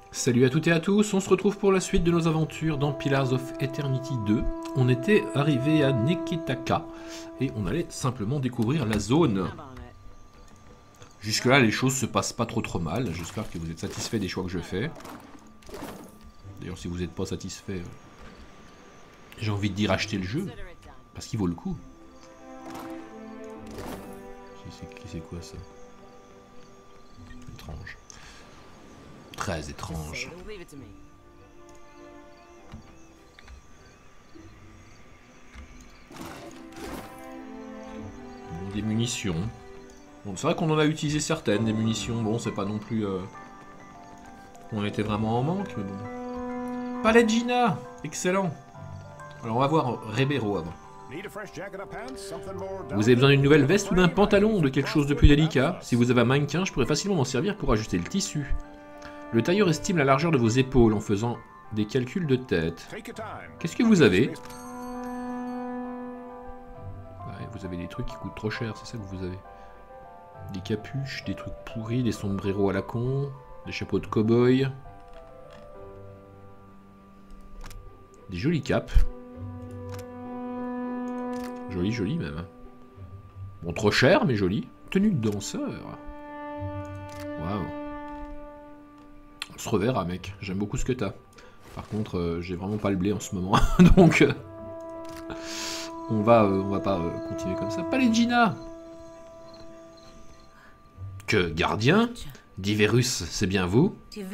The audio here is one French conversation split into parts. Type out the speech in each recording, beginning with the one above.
Salut à toutes et à tous, on se retrouve pour la suite de nos aventures dans Pillars of Eternity 2. On était arrivé à Neketaka et on allait simplement découvrir la zone. Jusque là les choses se passent pas trop mal, j'espère que vous êtes satisfait des choix que je fais. D'ailleurs si vous n'êtes pas satisfait, j'ai envie de dire achetez le jeu, parce qu'il vaut le coup. C'est quoi ça? Étrange. Très étrange. Bon, des munitions. Bon, c'est vrai qu'on en a utilisé certaines, des munitions. Bon, c'est pas non plus... On était vraiment en manque, mais bon. Palais de Gina! Excellent! Alors on va voir Ribeiro avant. Vous avez besoin d'une nouvelle veste ou d'un pantalon ou de quelque chose de plus délicat? Si vous avez un mannequin, je pourrais facilement m'en servir pour ajuster le tissu. Le tailleur estime la largeur de vos épaules en faisant des calculs de tête. Qu'est-ce que vous avez? Ouais, vous avez des trucs qui coûtent trop cher, c'est ça que vous avez. Des capuches, des trucs pourris, des sombreros à la con, des chapeaux de cow-boy. Des jolis capes. Joli, joli même. Bon, trop cher, mais joli. Tenue de danseur. Waouh. On se reverra, mec. J'aime beaucoup ce que t'as. Par contre, j'ai vraiment pas le blé en ce moment. Donc, on va pas continuer comme ça. Palais de Gina. Que gardien? Diverus, c'est bien vous?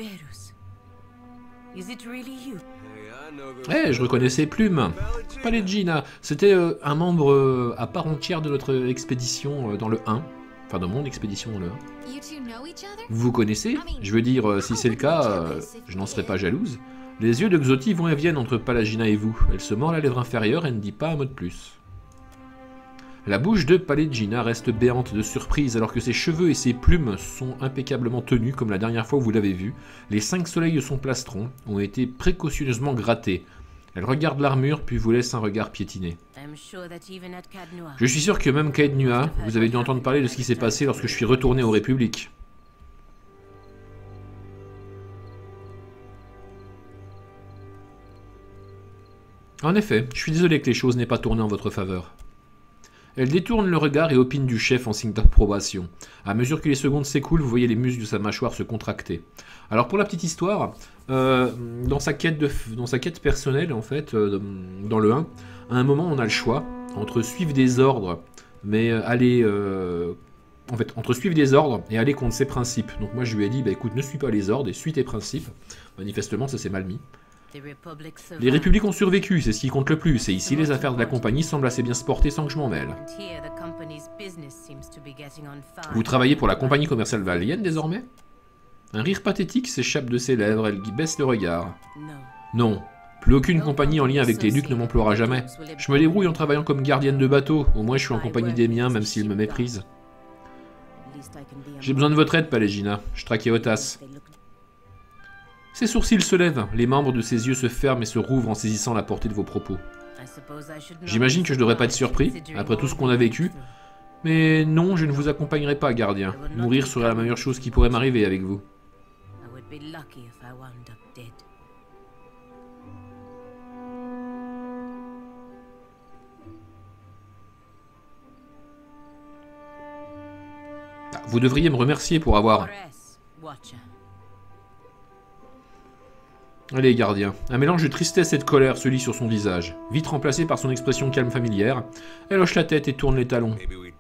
Eh, je reconnais ses plumes. Palais de Gina. C'était un membre à part entière de notre expédition dans le 1. Enfin, de mon expédition dans le 1. Vous vous connaissez? Je veux dire, si c'est le cas, je n'en serais pas jalouse. Les yeux de Xoti vont et viennent entre Palagina et vous. Elle se mord la lèvre inférieure et ne dit pas un mot de plus. La bouche de Palais de Gina reste béante de surprise alors que ses cheveux et ses plumes sont impeccablement tenus comme la dernière fois où vous l'avez vu. Les 5 soleils de son plastron ont été précautionneusement grattés. Elle regarde l'armure puis vous laisse un regard piétiné. Je suis sûr que même Caed Nua, vous avez dû entendre parler de ce qui s'est passé lorsque je suis retourné aux Républiques. En effet, je suis désolé que les choses n'aient pas tourné en votre faveur. Elle détourne le regard et opine du chef en signe d'approbation. À mesure que les secondes s'écoulent, vous voyez les muscles de sa mâchoire se contracter. Alors pour la petite histoire, dans sa quête personnelle, en fait, dans le 1, à un moment on a le choix entre suivre des ordres, mais aller... en fait, entre suivre des ordres et aller contre ses principes. Donc moi je lui ai dit, bah écoute, ne suis pas les ordres et suis tes principes. Manifestement ça s'est mal mis. Les républiques ont survécu, c'est ce qui compte le plus, et ici les affaires de la compagnie semblent assez bien se porter sans que je m'en mêle. Vous travaillez pour la compagnie commerciale valienne désormais? Un rire pathétique s'échappe de ses lèvres, elle baisse le regard. Non, plus aucune compagnie en lien avec les ducs ne m'emploiera jamais. Je me débrouille en travaillant comme gardienne de bateau, au moins je suis en compagnie des miens même s'ils me méprisent. J'ai besoin de votre aide, Palais Gina, je traquais Otas. Ses sourcils se lèvent, les membres de ses yeux se ferment et se rouvrent en saisissant la portée de vos propos. J'imagine que je devrais pas être surpris, après tout ce qu'on a vécu. Mais non, je ne vous accompagnerai pas, gardien. Mourir serait la meilleure chose qui pourrait m'arriver avec vous. Vous devriez me remercier pour avoir... Allez, gardien. Un mélange de tristesse et de colère se lit sur son visage, vite remplacé par son expression calme familière. Elle hoche la tête et tourne les talons.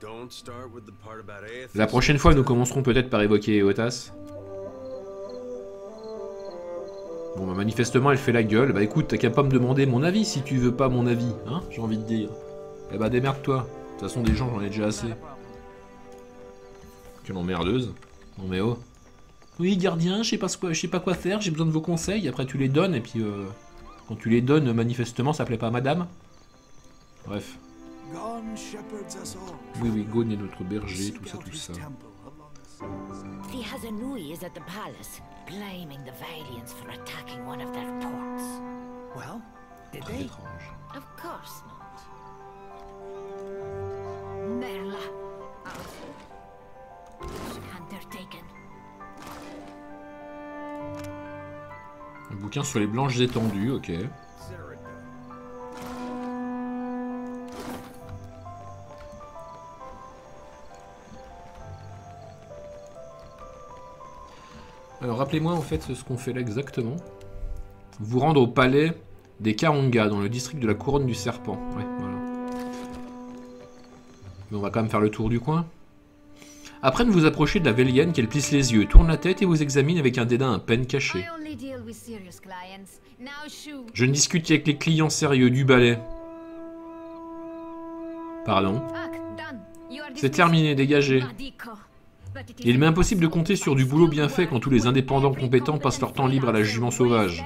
La prochaine fois, nous commencerons peut-être par évoquer Eotas. Bon, bah manifestement, elle fait la gueule. Bah écoute, t'as qu'à pas me demander mon avis si tu veux pas mon avis, hein, j'ai envie de dire. Eh bah démerde-toi. De toute façon, des gens, j'en ai déjà assez. Quelle emmerdeuse. Non mais oh. Oui, gardien, je sais pas quoi faire, j'ai besoin de vos conseils. Après, tu les donnes, et puis quand tu les donnes, manifestement, ça plaît pas à madame. Bref. Oui, oui, Gon est notre berger, tout ça, tout ça. The Hazanui is at the palace, blaming the Valians for attacking one of their ports. Well, did Très they? étrange. Of course not. Merla. Undertaken. Quelqu'un sur les blanches étendues, ok. Alors rappelez-moi en fait ce qu'on fait là exactement. Vous rendre au palais des Karonga, dans le district de la Couronne du Serpent. Ouais, voilà. Mais on va quand même faire le tour du coin. Après de vous approcher de la Vélienne, qu'elle plisse les yeux, tourne la tête et vous examine avec un dédain à peine caché. Je ne discute qu'avec les clients sérieux du ballet. Pardon. C'est terminé, dégagez. Il m'est impossible de compter sur du boulot bien fait quand tous les indépendants compétents passent leur temps libre à la jument sauvage.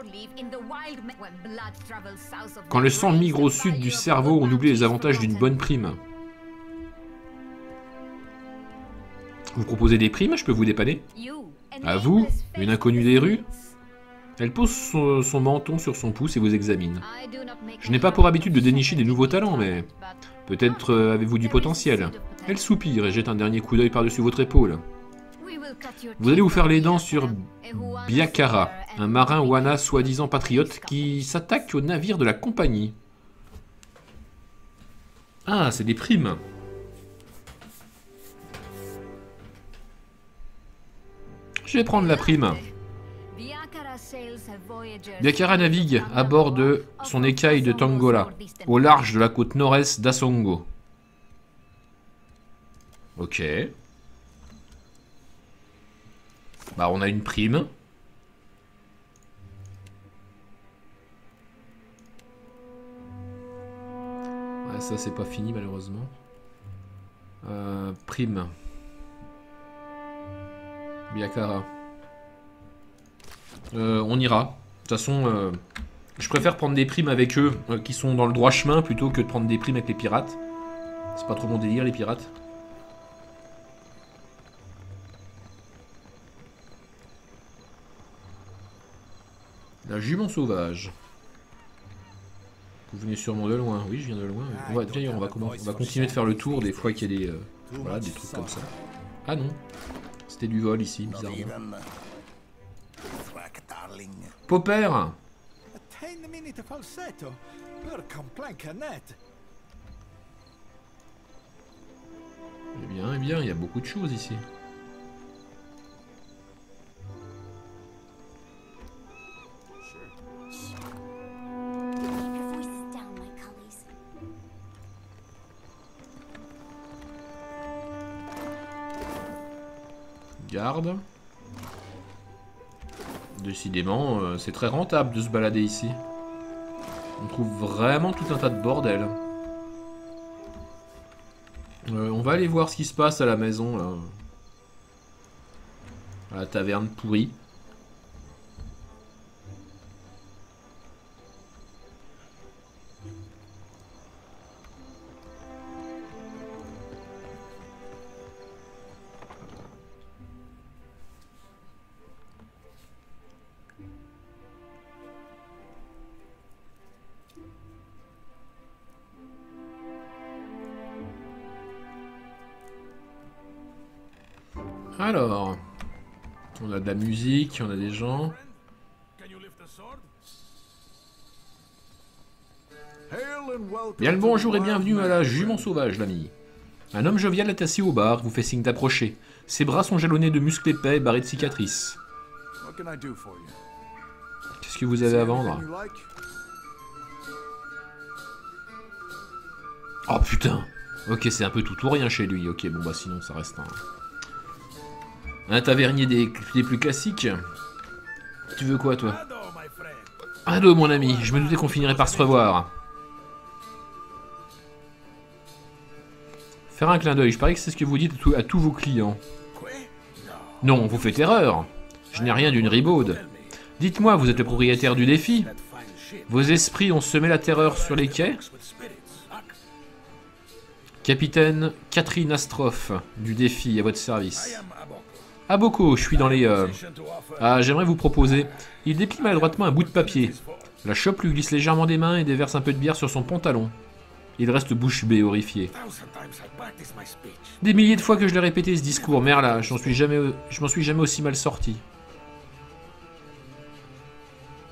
Quand le sang migre au sud du cerveau, on oublie les avantages d'une bonne prime. Vous proposez des primes, je peux vous dépanner? À vous, une inconnue des rues? Elle pose son menton sur son pouce et vous examine. Je n'ai pas pour habitude de dénicher des nouveaux talents, mais peut-être avez-vous du potentiel. Elle soupire et jette un dernier coup d'œil par-dessus votre épaule. Vous allez vous faire les dents sur Biakara, un marin wana soi-disant patriote qui s'attaque au navire de la compagnie. Ah, c'est des primes. Je vais prendre la prime. Biakara navigue à bord de son écaille de Tangola, au large de la côte nord-est d'Asongo. Ok. Bah, on a une prime. Ouais, ça, c'est pas fini, malheureusement. Prime. Biakara. On ira. De toute façon, je préfère prendre des primes avec eux qui sont dans le droit chemin plutôt que de prendre des primes avec les pirates. C'est pas trop mon délire, les pirates. La jument sauvage. Vous venez sûrement de loin. Oui, je viens de loin. D'ailleurs, on va continuer de faire le tour des fois qu'il y a des, voilà, des trucs comme ça. Ah non. C'était du vol ici, bizarrement. Popper! Eh bien, il y a beaucoup de choses ici. Garde. Décidément, c'est très rentable de se balader ici. On trouve vraiment tout un tas de bordel. On va aller voir ce qui se passe à la maison, là. À la taverne pourrie. Alors, on a de la musique, on a des gens. Bien le bonjour et bienvenue à la jument sauvage, l'ami. Un homme jovial est assis au bar, vous fait signe d'approcher. Ses bras sont jalonnés de muscles épais, barrés de cicatrices. Qu'est-ce que vous avez à vendre? Oh putain. Ok, c'est un peu tout ou rien chez lui. Ok, bon bah sinon ça reste un tavernier des plus classiques. Tu veux quoi, toi? Ado, mon ami, je me doutais qu'on finirait par se revoir. Faire un clin d'œil, je parie que c'est ce que vous dites à tous vos clients. Non, vous faites erreur. Je n'ai rien d'une ribaude. Dites-moi, vous êtes le propriétaire du défi? Vos esprits ont semé la terreur sur les quais? Capitaine Catherine Astroff, du défi, à votre service. Aboko, je suis dans les... Ah, j'aimerais vous proposer. Il déplie maladroitement un bout de papier. La chope lui glisse légèrement des mains et déverse un peu de bière sur son pantalon. Il reste bouche bée, horrifié. Des milliers de fois que je l'ai répété ce discours, merla, je m'en suis jamais aussi mal sorti.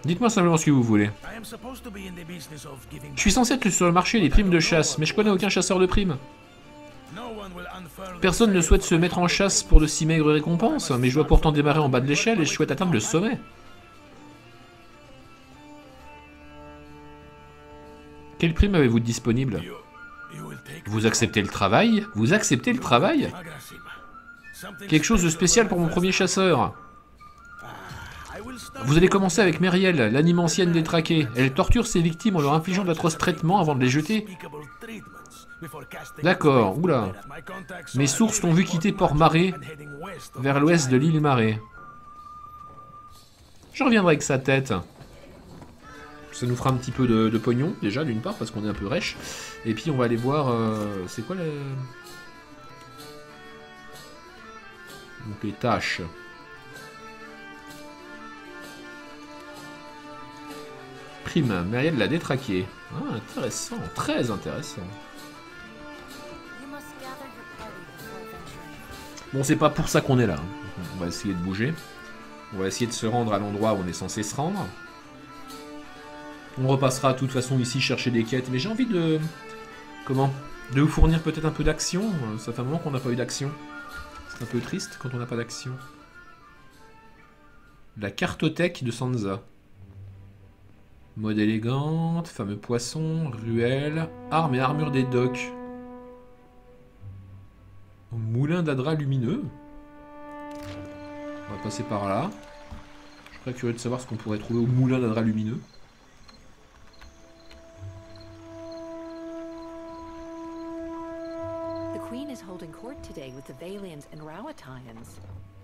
Dites-moi simplement ce que vous voulez. Je suis censé être sur le marché des primes de chasse, mais je connais aucun chasseur de primes. Personne ne souhaite se mettre en chasse pour de si maigres récompenses, mais je dois pourtant démarrer en bas de l'échelle et je souhaite atteindre le sommet. Quelle prime avez-vous disponible? Vous acceptez le travail? Vous acceptez le travail? Quelque chose de spécial pour mon premier chasseur. Vous allez commencer avec Meriel, l'anime ancienne détraquée. Elle torture ses victimes en leur infligeant d'atroces traitements avant de les jeter. D'accord, oula. Mes sources l'ont vu quitter Port-Marais vers l'ouest de l'île Marais. Je reviendrai avec sa tête. Ça nous fera un petit peu de pognon, déjà, d'une part, parce qu'on est un peu rêche. Et puis on va aller voir... c'est quoi les... Donc les tâches. Prime, Meriel l'a détraqué. Ah, intéressant, très intéressant. Bon, c'est pas pour ça qu'on est là. On va essayer de bouger. On va essayer de se rendre à l'endroit où on est censé se rendre. On repassera de toute façon ici chercher des quêtes. Mais j'ai envie de... Comment? De vous fournir peut-être un peu d'action. Ça fait un moment qu'on n'a pas eu d'action. C'est un peu triste quand on n'a pas d'action. La cartothèque de Sansa. Mode élégante, fameux poisson, ruelle, armes et armure des docks. Moulin d'Adra lumineux. On va passer par là. Je serais curieux de savoir ce qu'on pourrait trouver au moulin d'Adra lumineux. The Queen is holding court today with the Valians and Rowattians.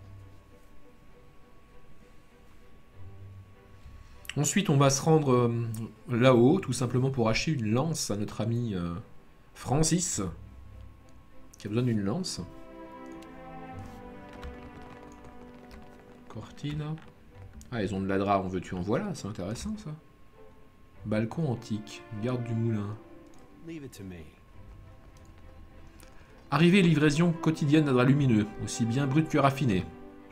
Ensuite, on va se rendre là-haut, tout simplement pour acheter une lance à notre ami Francis, qui a besoin d'une lance. Cortina. Ah, ils ont de l'Adra, en veux-tu en voilà, c'est intéressant ça. Balcon antique, garde du moulin. Arrivée et livraison quotidienne d'Adra lumineux, aussi bien brut que raffiné.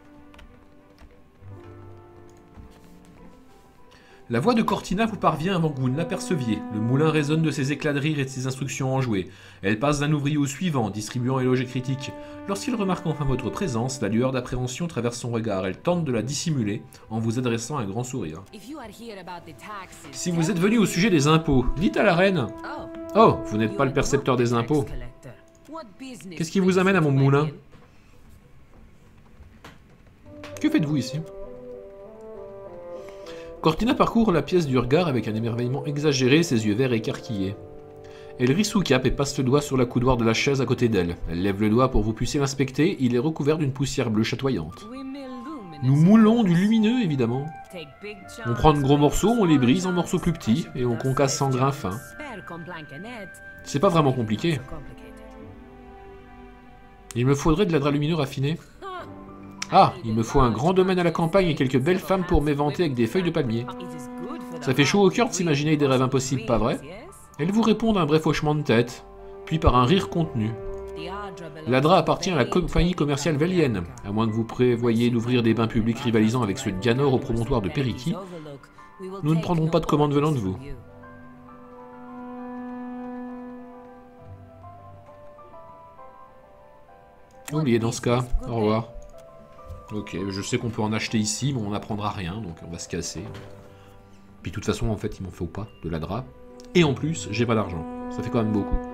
La voix de Cortina vous parvient avant que vous ne l'aperceviez. Le moulin résonne de ses éclats de rire et de ses instructions enjouées. Elle passe d'un ouvrier au suivant, distribuant éloges et critiques. Lorsqu'il remarque enfin votre présence, la lueur d'appréhension traverse son regard. Elle tente de la dissimuler en vous adressant un grand sourire. Si vous êtes venu au sujet des impôts, dites à la reine. Oh, vous n'êtes pas le percepteur des impôts. Qu'est-ce qui vous amène à mon moulin? Que faites-vous ici? Cortina parcourt la pièce du regard avec un émerveillement exagéré, ses yeux verts écarquillés. Elle rit sous cape et passe le doigt sur la coudoir de la chaise à côté d'elle. Elle lève le doigt pour que vous puissiez l'inspecter, il est recouvert d'une poussière bleue chatoyante. Nous moulons du lumineux, évidemment. On prend de gros morceaux, on les brise en morceaux plus petits, et on concasse en grains fins. C'est pas vraiment compliqué. Il me faudrait de l'Adra lumineux raffiné. Ah, il me faut un grand domaine à la campagne et quelques belles femmes pour m'éventer avec des feuilles de palmier. Ça fait chaud au cœur de s'imaginer des rêves impossibles, pas vrai? Elle vous répond d'un bref hochement de tête, puis par un rire contenu. L'Adra appartient à la compagnie commerciale Valienne, à moins que vous prévoyiez d'ouvrir des bains publics rivalisant avec ceux de Ganor au promontoire de Periki. Nous ne prendrons pas de commandes venant de vous. Oubliez dans ce cas, au revoir. Ok, je sais qu'on peut en acheter ici, mais on n'apprendra rien, donc on va se casser. Puis de toute façon, en fait, il m'en faut pas de l'Adra. Et en plus, j'ai pas d'argent. Ça fait quand même beaucoup.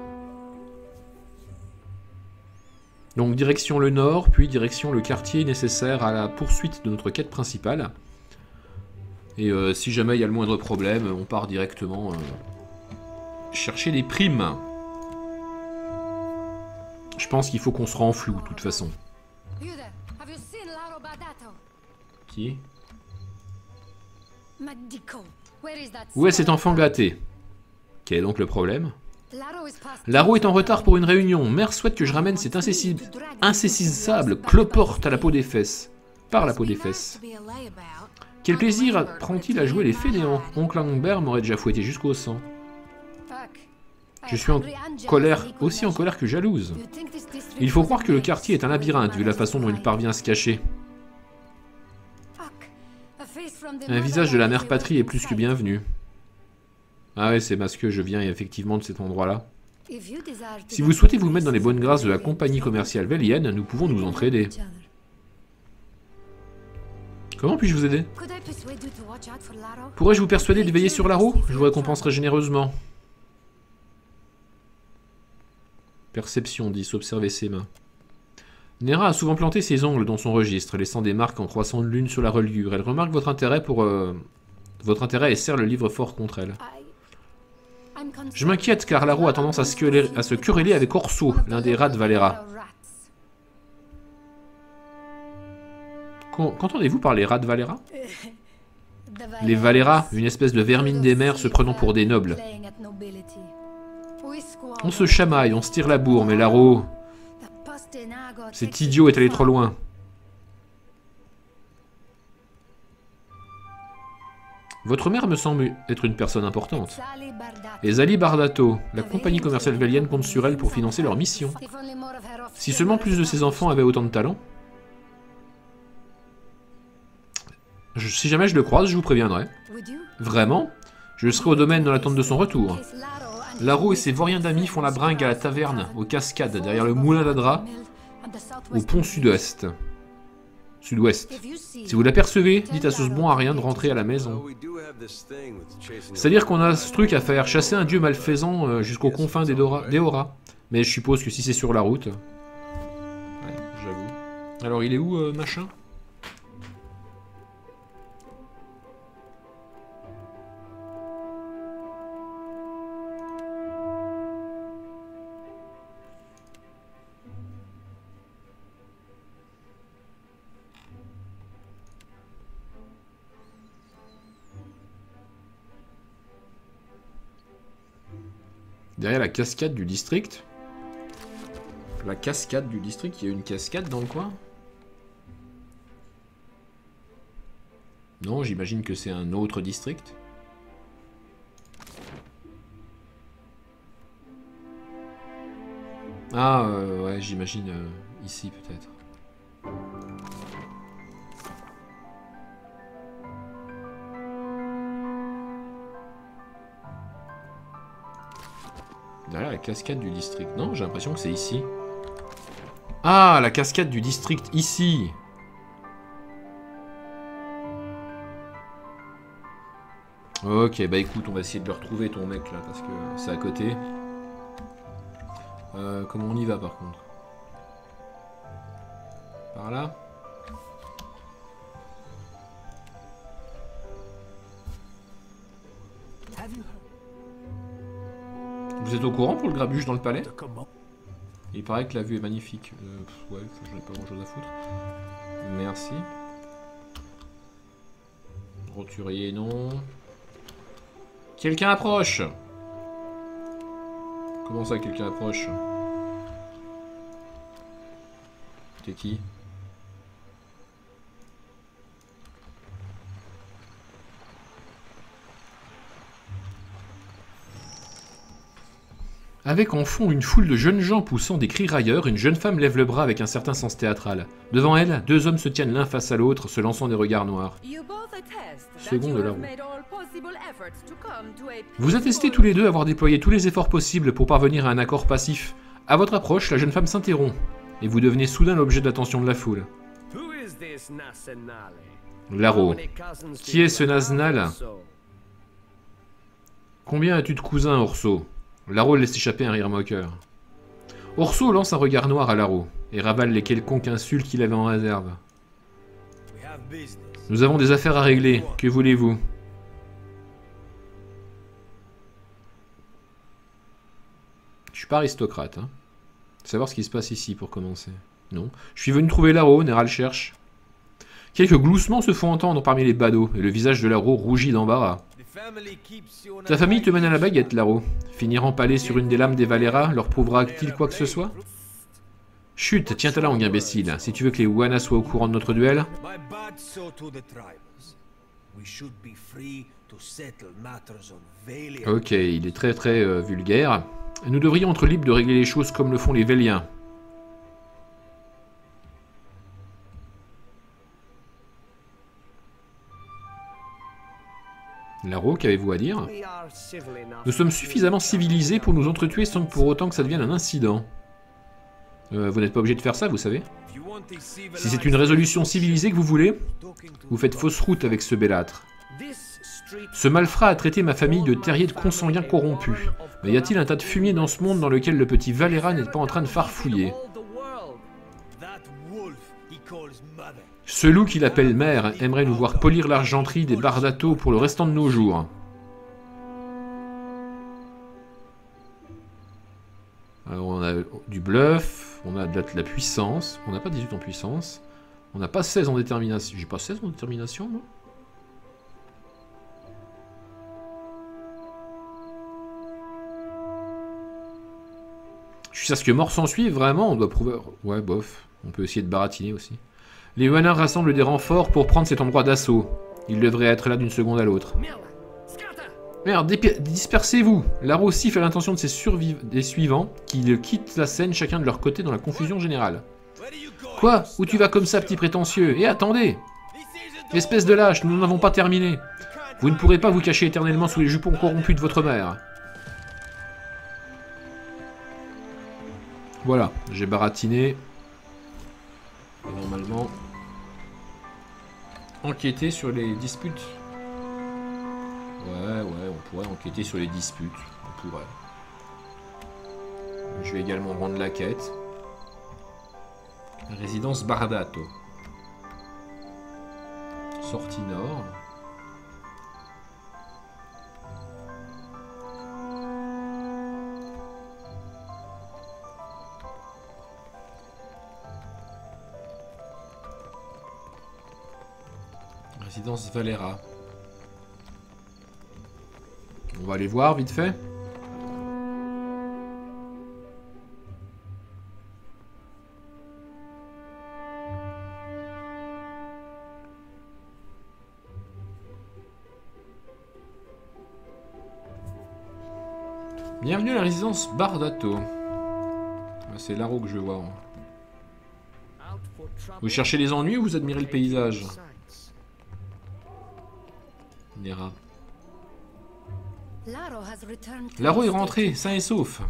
Donc direction le nord, puis direction le quartier nécessaire à la poursuite de notre quête principale. Et si jamais il y a le moindre problème, on part directement chercher des primes. Je pense qu'il faut qu'on se rend en flou, de toute façon. Qui? Où est cet enfant gâté? Quel est donc le problème? Laro est en retard pour une réunion. Mère souhaite que je ramène cet insaisissable cloporte à la peau des fesses. Par la peau des fesses. Quel plaisir prend-il à jouer les fainéants? Oncle Humbert m'aurait déjà fouetté jusqu'au sang. Je suis en colère, aussi en colère que jalouse. Il faut croire que le quartier est un labyrinthe, vu la façon dont il parvient à se cacher. Un visage de la mère patrie est plus que bienvenu. Ah ouais, c'est parce que je viens effectivement de cet endroit-là. Si vous souhaitez vous mettre dans les bonnes grâces de la compagnie commerciale vélienne, nous pouvons nous entraider. Comment puis-je vous aider? Pourrais-je vous persuader de veiller sur Laro? Je vous récompenserai généreusement. Perception 10, observer ses mains. Nera a souvent planté ses ongles dans son registre, laissant des marques en croissant de lune sur la reliure. Elle remarque votre intérêt et serre le livre fort contre elle. Je m'inquiète car Laro a tendance à se quereller avec Orso, l'un des rats de Valera. Qu'entendez-vous par les rats de Valera? Les Valera, une espèce de vermine des mers se prenant pour des nobles. On se chamaille, on se tire la bourre, mais Laro... Cet idiot est allé trop loin. Votre mère me semble être une personne importante. Et Zali Bardato, la compagnie commerciale vélienne compte sur elle pour financer leur mission. Si seulement plus de ses enfants avaient autant de talent... Si jamais je le croise, je vous préviendrai. Vraiment? Je serai au domaine dans l'attente de son retour. Laro et ses vauriens d'amis font la bringue à la taverne, aux cascades, derrière le moulin d'Adra, au pont sud-ouest. Si vous l'apercevez, dites à ce bon à rien de rentrer à la maison. C'est-à-dire qu'on a ce truc à faire, chasser un dieu malfaisant jusqu'aux confins d'Eora. Mais je suppose que si c'est sur la route... Ouais, j'avoue. Alors il est où, machin? Derrière la cascade du district. La cascade du district, il y a une cascade dans le coin? Non, j'imagine que c'est un autre district. Ah, ouais, j'imagine ici peut-être. Derrière la cascade du district. Non, j'ai l'impression que c'est ici. Ah, la cascade du district, ici. Ok, bah écoute, on va essayer de le retrouver ton mec là, parce que c'est à côté. Comment on y va par contre? Par là? Vous êtes au courant pour le grabuge dans le palais? Il paraît que la vue est magnifique. Ouais, j'en ai pas grand chose à foutre. Merci. Roturier, non. Quelqu'un approche! Comment ça, quelqu'un approche? T'es qui? Avec en fond une foule de jeunes gens poussant des cris railleurs, une jeune femme lève le bras avec un certain sens théâtral. Devant elle, deux hommes se tiennent l'un face à l'autre, se lançant des regards noirs. Second de la roue. Vous attestez tous les deux avoir déployé tous les efforts possibles pour parvenir à un accord passif. À votre approche, la jeune femme s'interrompt, et vous devenez soudain l'objet de l'attention de la foule. Laro. Qui est ce Naznal? Combien as-tu de cousins, Orso? Laro laisse échapper un rire moqueur. Orso lance un regard noir à Laro, et ravale les quelconques insultes qu'il avait en réserve. Nous avons des affaires à régler, que voulez-vous? Je suis pas aristocrate, hein. Savoir ce qui se passe ici pour commencer. Non. Je suis venu trouver Laro, Nera le cherche. Quelques gloussements se font entendre parmi les badauds, et le visage de Laro rougit d'embarras. Ta famille te mène à la baguette, Laro. Finir empalé sur une des lames des Valera leur prouvera-t-il quoi que ce soit? Chut, tiens-toi là, langue imbécile. Si tu veux que les Wana soient au courant de notre duel... Ok, il est très vulgaire. Nous devrions être libres de régler les choses comme le font les Véliens. Laro, qu'avez-vous à dire? Nous sommes suffisamment civilisés pour nous entretuer sans pour autant que ça devienne un incident. Vous n'êtes pas obligé de faire ça, vous savez. Si c'est une résolution civilisée que vous voulez, vous faites fausse route avec ce bellâtre. Ce malfrat a traité ma famille de terrier de consanguins corrompus. Mais y a-t-il un tas de fumier dans ce monde dans lequel le petit Valera n'est pas en train de farfouiller? Ce loup qu'il appelle mère aimerait nous voir polir l'argenterie des Bardato pour le restant de nos jours. Alors on a du bluff, on a de la puissance, on n'a pas 18 en puissance, on n'a pas 16 en détermination. J'ai pas 16 en détermination, moi? Jusqu'à ce que mort s'en suive, vraiment, on doit prouver... Ouais, bof. On peut essayer de baratiner aussi. Les Wanars rassemblent des renforts pour prendre cet endroit d'assaut. Ils devraient être là d'une seconde à l'autre. Merde, dispersez-vous! Laro siffle à l'intention de des suivants, qui quittent la scène chacun de leur côté dans la confusion générale. Quoi? Où tu vas comme ça, petit prétentieux? Et attendez! Espèce de lâche, nous n'en avons pas terminé. Vous ne pourrez pas vous cacher éternellement sous les jupons corrompus de votre mère. Voilà, j'ai baratiné. Et normalement, enquêter sur les disputes. Ouais, on pourrait enquêter sur les disputes. On pourrait. Je vais également rendre la quête. Résidence Bardato. Sortie nord. Résidence Valera. On va aller voir vite fait. Bienvenue à la résidence Bardato. C'est Laro que je vois. Vous cherchez les ennuis ou vous admirez le paysage? Nera. Laro est rentré, sain et sauf.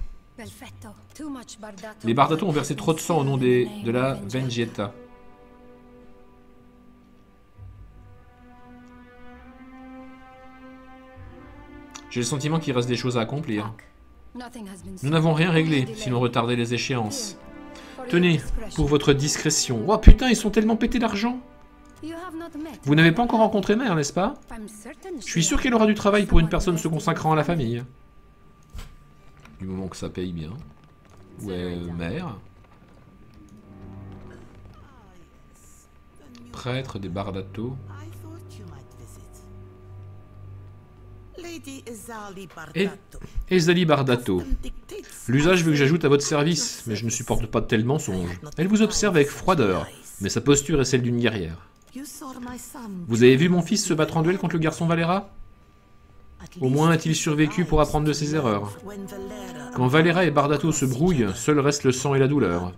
Les Bardato ont versé trop de sang au nom de la Vendetta. J'ai le sentiment qu'il reste des choses à accomplir. Nous n'avons rien réglé, sinon retarder les échéances. Tenez, pour votre discrétion. Oh putain, ils sont tellement pétés d'argent. Vous n'avez pas encore rencontré Mère, n'est-ce pas? Je suis sûr qu'elle aura du travail pour une personne se consacrant à la famille. Du moment que ça paye bien. Ouais, Mère. Prêtre des Bardato. Ezali Bardato. L'usage veut que j'ajoute à votre service, mais je ne supporte pas de tels mensonges. Elle vous observe avec froideur, mais sa posture est celle d'une guerrière. Vous avez vu mon fils se battre en duel contre le garçon Valera? Au moins a-t-il survécu pour apprendre de ses erreurs. Quand Valera et Bardato se brouillent, seul reste le sang et la douleur.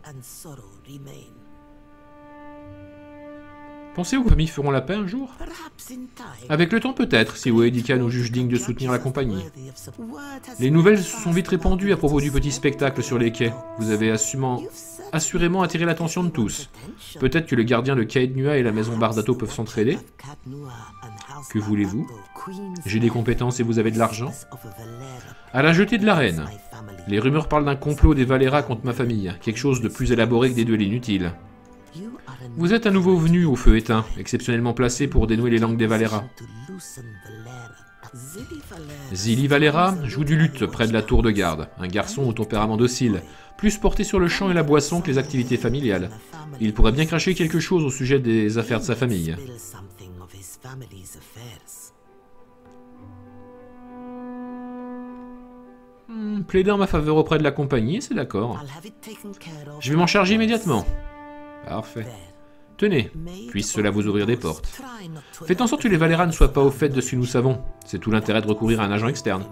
Pensez-vous que vos familles feront la paix un jour? Avec le temps peut-être, si Uedika nous juge dignes de soutenir la compagnie. Les nouvelles se sont vite répandues à propos du petit spectacle sur les quais. Vous avez assurément attiré l'attention de tous. Peut-être que le gardien de Caed Nua et la maison Bardato peuvent s'entraider. Que voulez-vous? J'ai des compétences et vous avez de l'argent. À la jetée de la reine. Les rumeurs parlent d'un complot des Valera contre ma famille. Quelque chose de plus élaboré que des duels inutiles. Vous êtes un nouveau venu au feu éteint, exceptionnellement placé pour dénouer les langues des Valera. Zili Valera joue du luth près de la tour de garde, un garçon au tempérament docile, plus porté sur le chant et la boisson que les activités familiales. Il pourrait bien cracher quelque chose au sujet des affaires de sa famille. Plaider en ma faveur auprès de la compagnie, c'est d'accord. Je vais m'en charger immédiatement. Parfait. Tenez, puisse cela vous ouvrir des portes. Faites en sorte que les Valera ne soient pas au fait de ce que nous savons. C'est tout l'intérêt de recourir à un agent externe.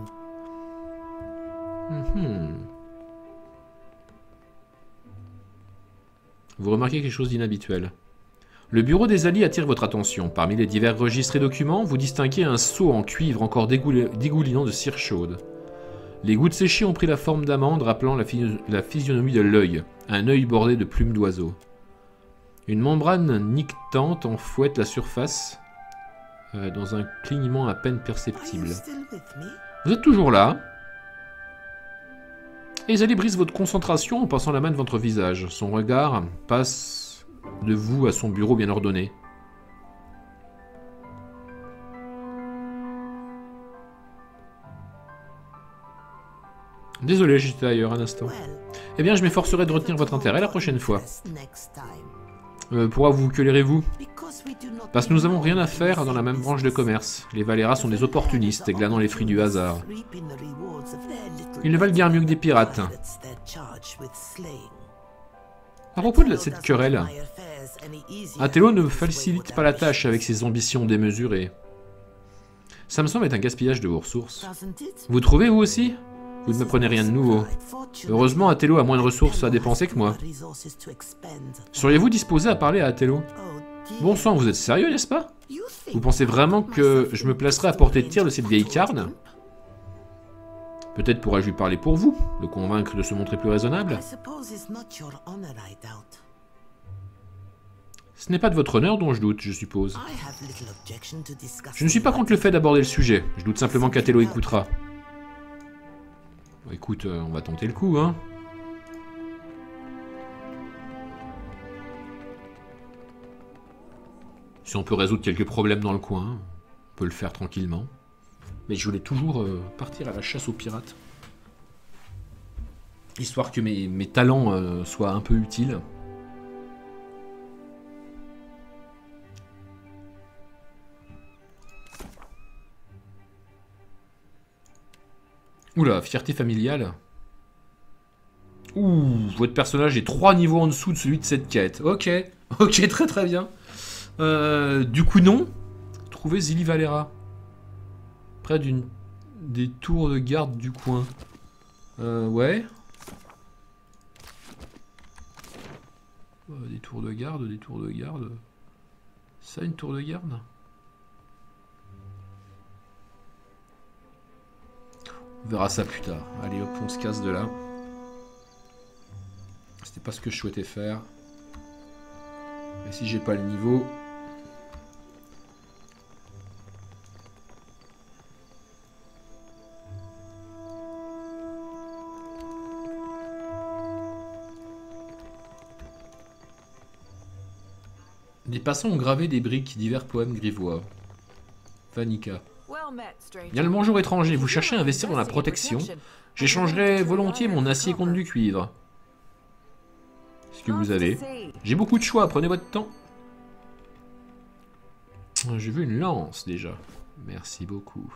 Vous remarquez quelque chose d'inhabituel. Le bureau des alliés attire votre attention. Parmi les divers registres et documents, vous distinguez un seau en cuivre encore dégoulinant de cire chaude. Les gouttes séchées ont pris la forme d'amandes, rappelant la physionomie de l'œil, un œil bordé de plumes d'oiseaux. Une membrane nictante en fouette la surface, dans un clignement à peine perceptible. Vous êtes toujours là? Et les alliés brisent votre concentration en passant la main devant votre visage. Son regard passe de vous à son bureau bien ordonné. Désolé, j'étais ailleurs un instant. Eh bien, je m'efforcerai de retenir votre intérêt la prochaine fois. Pourquoi vous queulérez-vous? Parce que nous n'avons rien à faire dans la même branche de commerce. Les Valera sont des opportunistes, glanant les fruits du hasard. Ils ne valent guère mieux que des pirates. À propos de cette querelle, Atello ne facilite pas la tâche avec ses ambitions démesurées. Ça me semble être un gaspillage de vos ressources. Vous trouvez, vous aussi? Vous ne me prenez rien de nouveau. Heureusement, Atello a moins de ressources à dépenser que moi. Seriez-vous disposé à parler à Atello? Bon sang, vous êtes sérieux, n'est-ce pas? Vous pensez vraiment que je me placerai à portée de tir de cette vieille carne? Peut-être pourrais-je lui parler pour vous, le convaincre de se montrer plus raisonnable. Ce n'est pas de votre honneur dont je doute, je suppose. Je ne suis pas contre le fait d'aborder le sujet, je doute simplement qu'Atello écoutera. Bon, écoute, on va tenter le coup, hein. Si on peut résoudre quelques problèmes dans le coin, on peut le faire tranquillement. Mais je voulais toujours partir à la chasse aux pirates. Histoire que mes talents soient un peu utiles. Oula, fierté familiale. Ouh, votre personnage est 3 niveaux en dessous de celui de cette quête. Ok, ok, très très bien. Du coup, non. Trouvez Zili Valera. Près des tours de garde du coin. Ouais. Des tours de garde, des tours de garde. Ça, une tour de garde? On verra ça plus tard. Allez hop, on se casse de là. C'était pas ce que je souhaitais faire. Et si j'ai pas le niveau... Des passants ont gravé des briques divers poèmes grivois. Vanica. Bien le bonjour étranger, vous cherchez à investir dans la protection? J'échangerai volontiers mon acier contre du cuivre. Ce que vous avez. J'ai beaucoup de choix, prenez votre temps. J'ai vu une lance déjà. Merci beaucoup.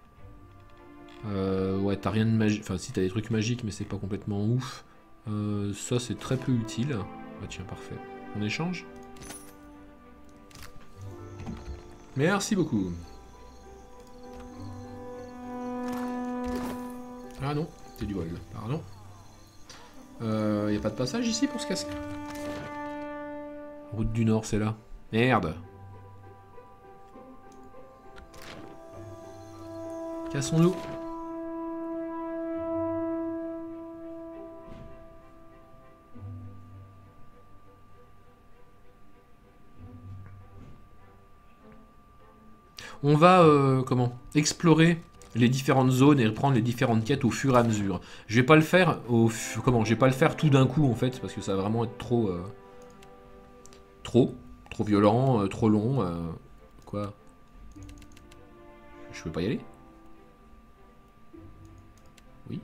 Ouais, t'as rien de magique. Enfin, si, t'as des trucs magiques, mais c'est pas complètement ouf. Ça, c'est très peu utile. Ah, tiens, parfait. On échange? Merci beaucoup. Ah non, c'est du vol, pardon. Y a pas de passage ici pour se casser? Route du Nord, c'est là. Merde. Cassons-nous. On va, comment, explorer les différentes zones et reprendre les différentes quêtes au fur et à mesure. Je vais pas le faire je vais pas le faire tout d'un coup en fait, parce que ça va vraiment être trop violent, trop long. Quoi? Je peux pas y aller? Oui.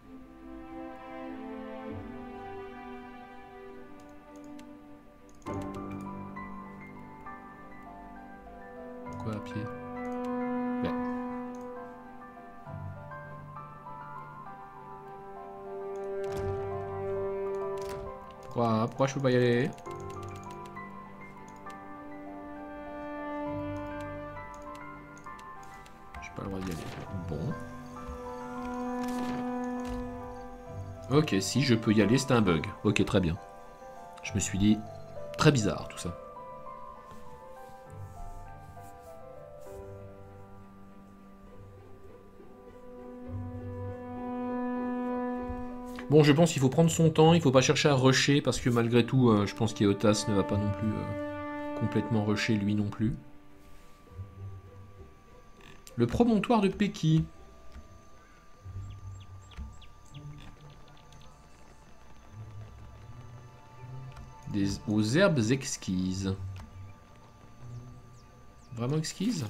Quoi à pied? Ouais. Pourquoi je peux pas y aller? J'ai pas le droit d'y aller. Bon. Ok, si je peux y aller, c'est un bug. Ok, très bien. Je me suis dit, très bizarre tout ça. Bon, je pense qu'il faut prendre son temps, il faut pas chercher à rusher, parce que malgré tout, je pense qu'Eotas ne va pas non plus complètement rusher lui non plus. Le promontoire de Peki. Aux herbes exquises. Vraiment exquises?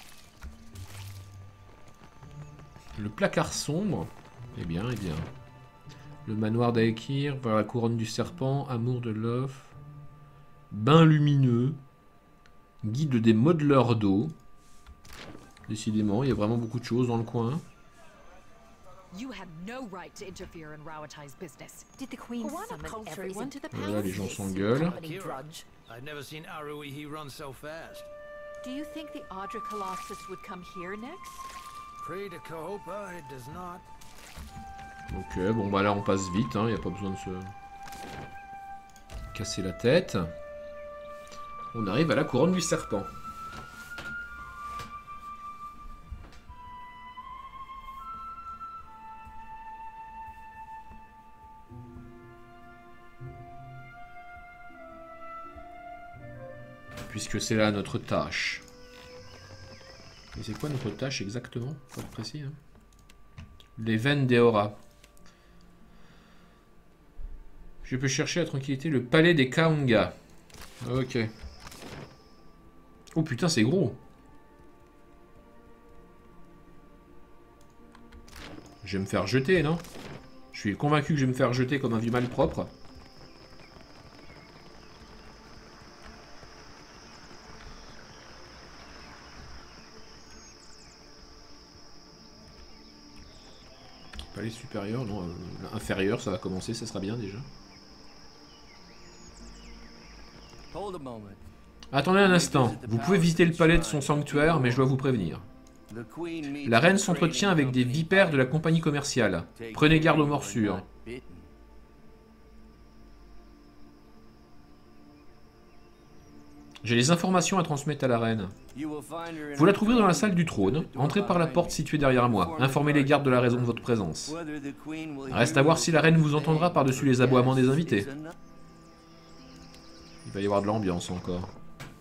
Le placard sombre. Eh bien, eh bien. Le manoir d'Aekir, vers la couronne du serpent, amour de l'œuf. Bain lumineux. Guide des modeleurs d'eau. Décidément, il y a vraiment beaucoup de choses dans le coin. Voilà, les gens s'engueulent. Ok, bon bah là on passe vite, il n'y a pas besoin de se casser la tête. On arrive à la couronne du serpent. Puisque c'est là notre tâche. Et c'est quoi notre tâche exactement? Faut être précis. Hein. Les veines d'Eora. Je peux chercher à tranquillité le palais des Kaunga. Ok. Oh putain, c'est gros. Je vais me faire jeter, non? Je suis convaincu que je vais me faire jeter comme un vieux malpropre. Palais supérieur, non, inférieur, ça va commencer, ça sera bien déjà. Attendez un instant, vous pouvez visiter le palais de son sanctuaire, mais je dois vous prévenir. La reine s'entretient avec des vipères de la compagnie commerciale. Prenez garde aux morsures. J'ai des informations à transmettre à la reine. Vous la trouverez dans la salle du trône. Entrez par la porte située derrière moi. Informez les gardes de la raison de votre présence. Reste à voir si la reine vous entendra par-dessus les aboiements des invités. Il va y avoir de l'ambiance encore.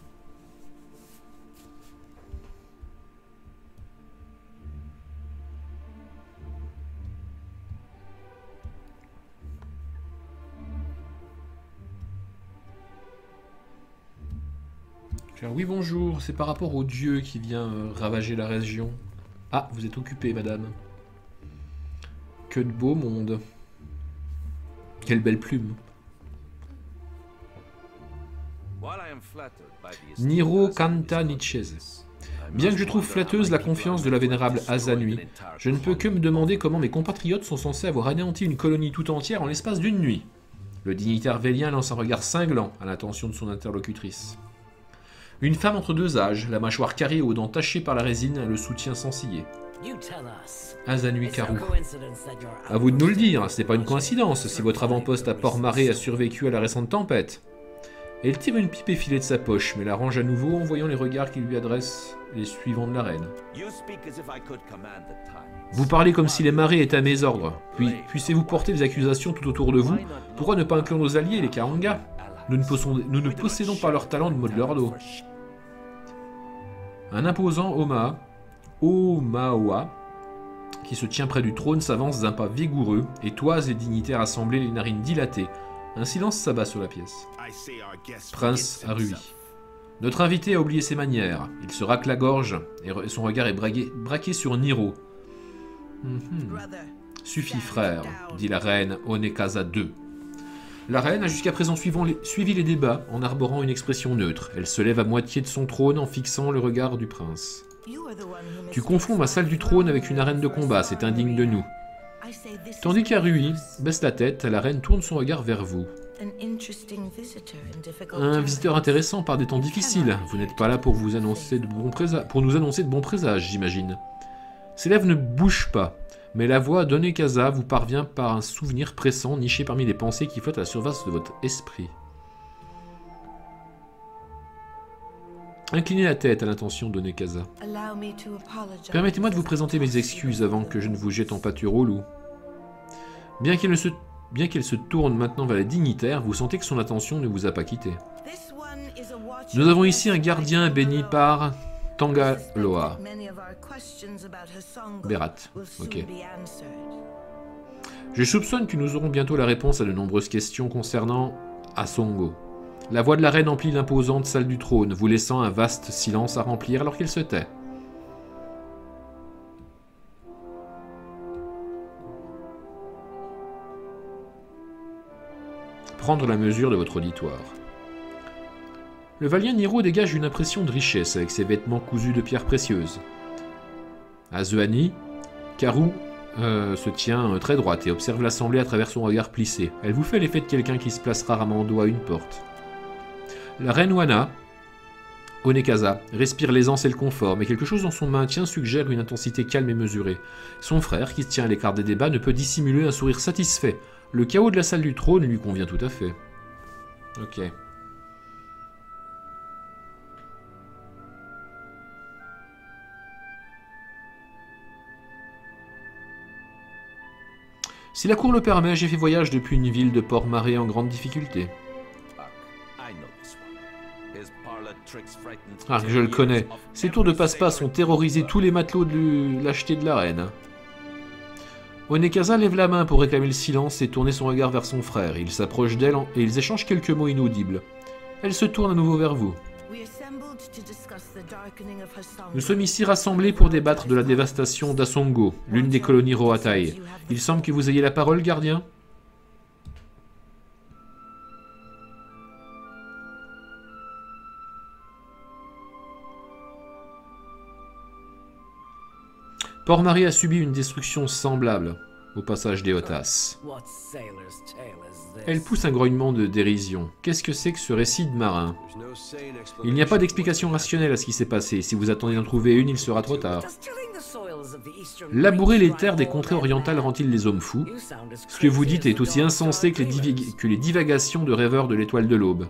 Oui, bonjour, c'est par rapport au dieu qui vient ravager la région. Ah, vous êtes occupée, madame. Que de beau monde. Quelle belle plume. Niro Kanta Nichez. Bien que je trouve flatteuse la confiance de la vénérable Azanui, je ne peux que me demander comment mes compatriotes sont censés avoir anéanti une colonie tout entière en l'espace d'une nuit. Le dignitaire vélien lance un regard cinglant à l'attention de son interlocutrice. Une femme entre deux âges, la mâchoire carrée aux dents tachées par la résine, le soutien sans ciller. Azanui Karou. À vous de nous le dire, ce n'est pas une coïncidence si votre avant-poste à Port-Marais a survécu à la récente tempête. Elle tire une pipe effilée de sa poche, mais la range à nouveau en voyant les regards qu'il lui adresse les suivants de la reine. Vous parlez comme si les marées étaient à mes ordres. Puis, puissiez-vous porter des accusations tout autour de vous? Pourquoi ne pas inclure nos alliés, les Kaanga? Nous ne possédons pas leur talent de modeleur d'eau. Un imposant Omaoa, qui se tient près du trône, s'avance d'un pas vigoureux et toise les dignitaires assemblés, les narines dilatées. Un silence s'abat sur la pièce. Prince Arui. Notre invité a oublié ses manières. Il se racle la gorge et son regard est braqué sur Niro. Suffit, frère, dit la reine Onekaza II. La reine a jusqu'à présent suivi les débats en arborant une expression neutre. Elle se lève à moitié de son trône en fixant le regard du prince. Tu confonds ma salle du trône avec une arène de combat, c'est indigne de nous. Tandis qu'Arui baisse la tête, la reine tourne son regard vers vous. Un visiteur intéressant par des temps difficiles. Vous n'êtes pas là pour nous annoncer de bons présages, j'imagine. Ses lèvres ne bougent pas. Mais la voix d'Onekaza vous parvient par un souvenir pressant niché parmi les pensées qui flottent à la surface de votre esprit. Inclinez la tête à l'intention d'Onekaza. Permettez-moi de vous présenter mes excuses avant que je ne vous jette en pâture au loup. Bien qu'il ne se Bien qu'elle se tourne maintenant vers les dignitaires, vous sentez que son attention ne vous a pas quitté. Nous avons ici un gardien béni par Tangaloa. Berat, ok. Je soupçonne que nous aurons bientôt la réponse à de nombreuses questions concernant Asongo. La voix de la reine emplit l'imposante salle du trône, vous laissant un vaste silence à remplir alors qu'elle se tait. Prendre la mesure de votre auditoire. Le Valien Niro dégage une impression de richesse avec ses vêtements cousus de pierres précieuses. À Zuani, Karu se tient très droite et observe l'assemblée à travers son regard plissé. Elle vous fait l'effet de quelqu'un qui se place rarement dos à une porte. La reine Wana, Onekaza, respire l'aisance et le confort, mais quelque chose dans son maintien suggère une intensité calme et mesurée. Son frère, qui se tient à l'écart des débats, ne peut dissimuler un sourire satisfait. Le chaos de la salle du trône lui convient tout à fait. Ok. Si la cour le permet, j'ai fait voyage depuis une ville de Port-Marais en grande difficulté. Ah, je le connais. Ses tours de passe-passe ont terrorisé tous les matelots de lâcheté de la reine. Onekaza lève la main pour réclamer le silence et tourner son regard vers son frère. Il s'approche d'elle et ils échangent quelques mots inaudibles. Elle se tourne à nouveau vers vous. Nous sommes ici rassemblés pour débattre de la dévastation d'Asongo, l'une des colonies Roatai. Il semble que vous ayez la parole, gardien ? Port-Marie a subi une destruction semblable au passage d'Eotas. Elle pousse un grognement de dérision. Qu'est-ce que c'est que ce récit de marin? Il n'y a pas d'explication rationnelle à ce qui s'est passé. Si vous attendez d'en trouver une, il sera trop tard. Labourer les terres des contrées orientales rend-il les hommes fous? Ce que vous dites est aussi insensé que les divagations de rêveurs de l'étoile de l'aube.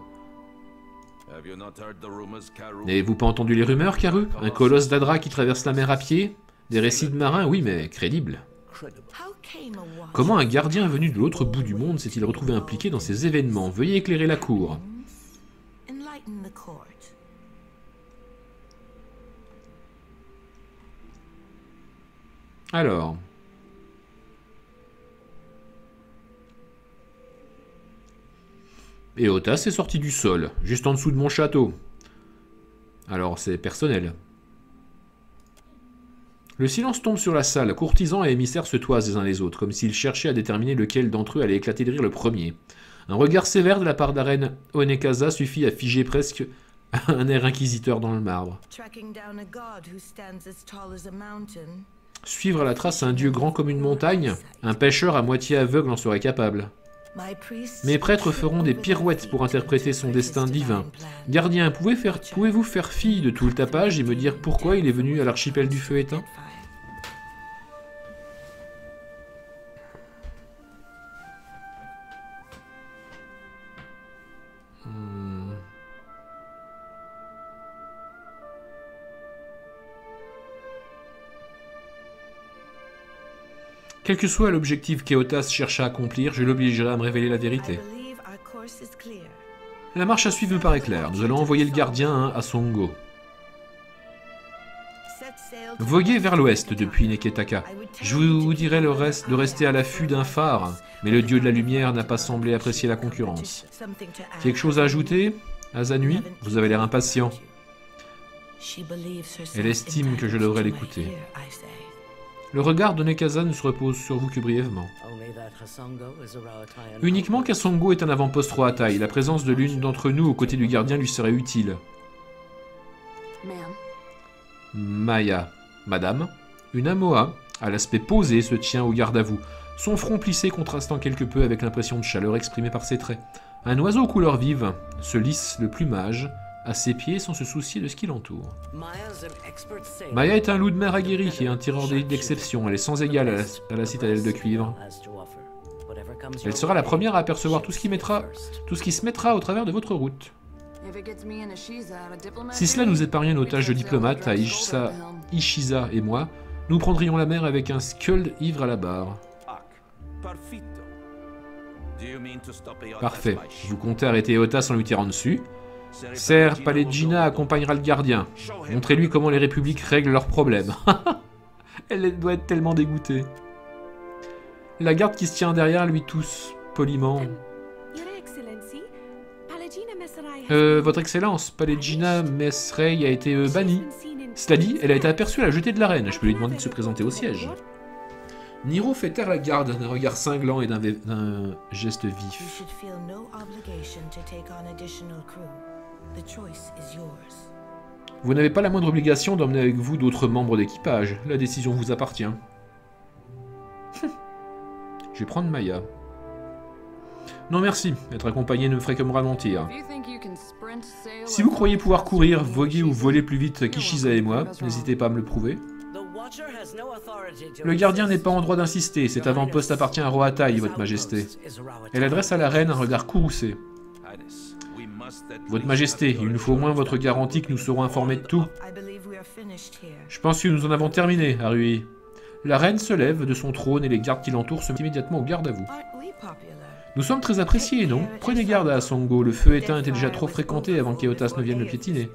N'avez-vous pas entendu les rumeurs, Karu? Un colosse d'Adra qui traverse la mer à pied? Des récits de marins, oui, mais crédibles. Comment un gardien venu de l'autre bout du monde s'est-il retrouvé impliqué dans ces événements? Veuillez éclairer la cour. Alors... Eotas est sorti du sol, juste en dessous de mon château. Alors c'est personnel. Le silence tombe sur la salle, courtisans et émissaires se toisent les uns les autres, comme s'ils cherchaient à déterminer lequel d'entre eux allait éclater de rire le premier. Un regard sévère de la part d'Aren Onekaza suffit à figer presque un air inquisiteur dans le marbre. Suivre à la trace un dieu grand comme une montagne, un pêcheur à moitié aveugle en serait capable. Mes prêtres feront des pirouettes pour interpréter son destin divin. Gardien, pouvez-vous faire fi de tout le tapage et me dire pourquoi il est venu à l'archipel du feu éteint? Quel que soit l'objectif qu'Eotas cherche à accomplir, je l'obligerai à me révéler la vérité. La marche à suivre me paraît claire. Nous allons envoyer le gardien à Asongo. Voguez vers l'ouest depuis Neketaka. Je vous dirai de rester à l'affût d'un phare, mais le dieu de la lumière n'a pas semblé apprécier la concurrence. Quelque chose à ajouter, Azanui? Vous avez l'air impatient. Elle estime que je devrais l'écouter. Le regard d'Onekaza ne se repose sur vous que brièvement. Uniquement qu'Asongo est un avant-poste Roatai. La présence de l'une d'entre nous aux côtés du gardien lui serait utile. Maya. Madame. Une Amoa, à l'aspect posé, se tient au garde à vous, son front plissé contrastant quelque peu avec l'impression de chaleur exprimée par ses traits. Un oiseau aux couleurs vives se lisse le plumage à ses pieds sans se soucier de ce qui l'entoure. Maya est un loup de mer aguerri et un tireur d'exception. Elle est sans égal à la citadelle de cuivre. Elle sera la première à apercevoir tout ce qui se mettra au travers de votre route. Si cela nous épargnait nos tâches de diplomate à Ishiza et moi, nous prendrions la mer avec un Skuld ivre à la barre. Parfait. Vous comptez arrêter Eota sans lui tirant dessus. Ser Palegina accompagnera le gardien. Montrez-lui comment les républiques règlent leurs problèmes. Elle doit être tellement dégoûtée. La garde qui se tient derrière lui tousse poliment. Votre Excellence, Palegina Mesrei a été bannie. Cela dit, elle a été aperçue à la jetée de l'arène. Je peux lui demander de se présenter au siège. Niro fait taire la garde d'un regard cinglant et d'un geste vif. Vous n'avez pas la moindre obligation d'emmener avec vous d'autres membres d'équipage. La décision vous appartient. Je vais prendre Maya. Non merci, être accompagné ne me ferait que me ralentir. Si vous croyez pouvoir courir, voguer ou voler plus vite qu'Ishiza et moi, n'hésitez pas à me le prouver. Le gardien n'est pas en droit d'insister, cet avant-poste appartient à Roatai, votre majesté. Elle adresse à la reine un regard courroucé. Votre majesté, il nous faut au moins votre garantie que nous serons informés de tout. Je pense que nous en avons terminé, Harui. La reine se lève de son trône et les gardes qui l'entourent se mettent immédiatement au garde à vous. Nous sommes très appréciés, non? Prenez garde à Asongo, le feu éteint était déjà trop fréquenté avant qu'Eotas ne vienne le piétiner.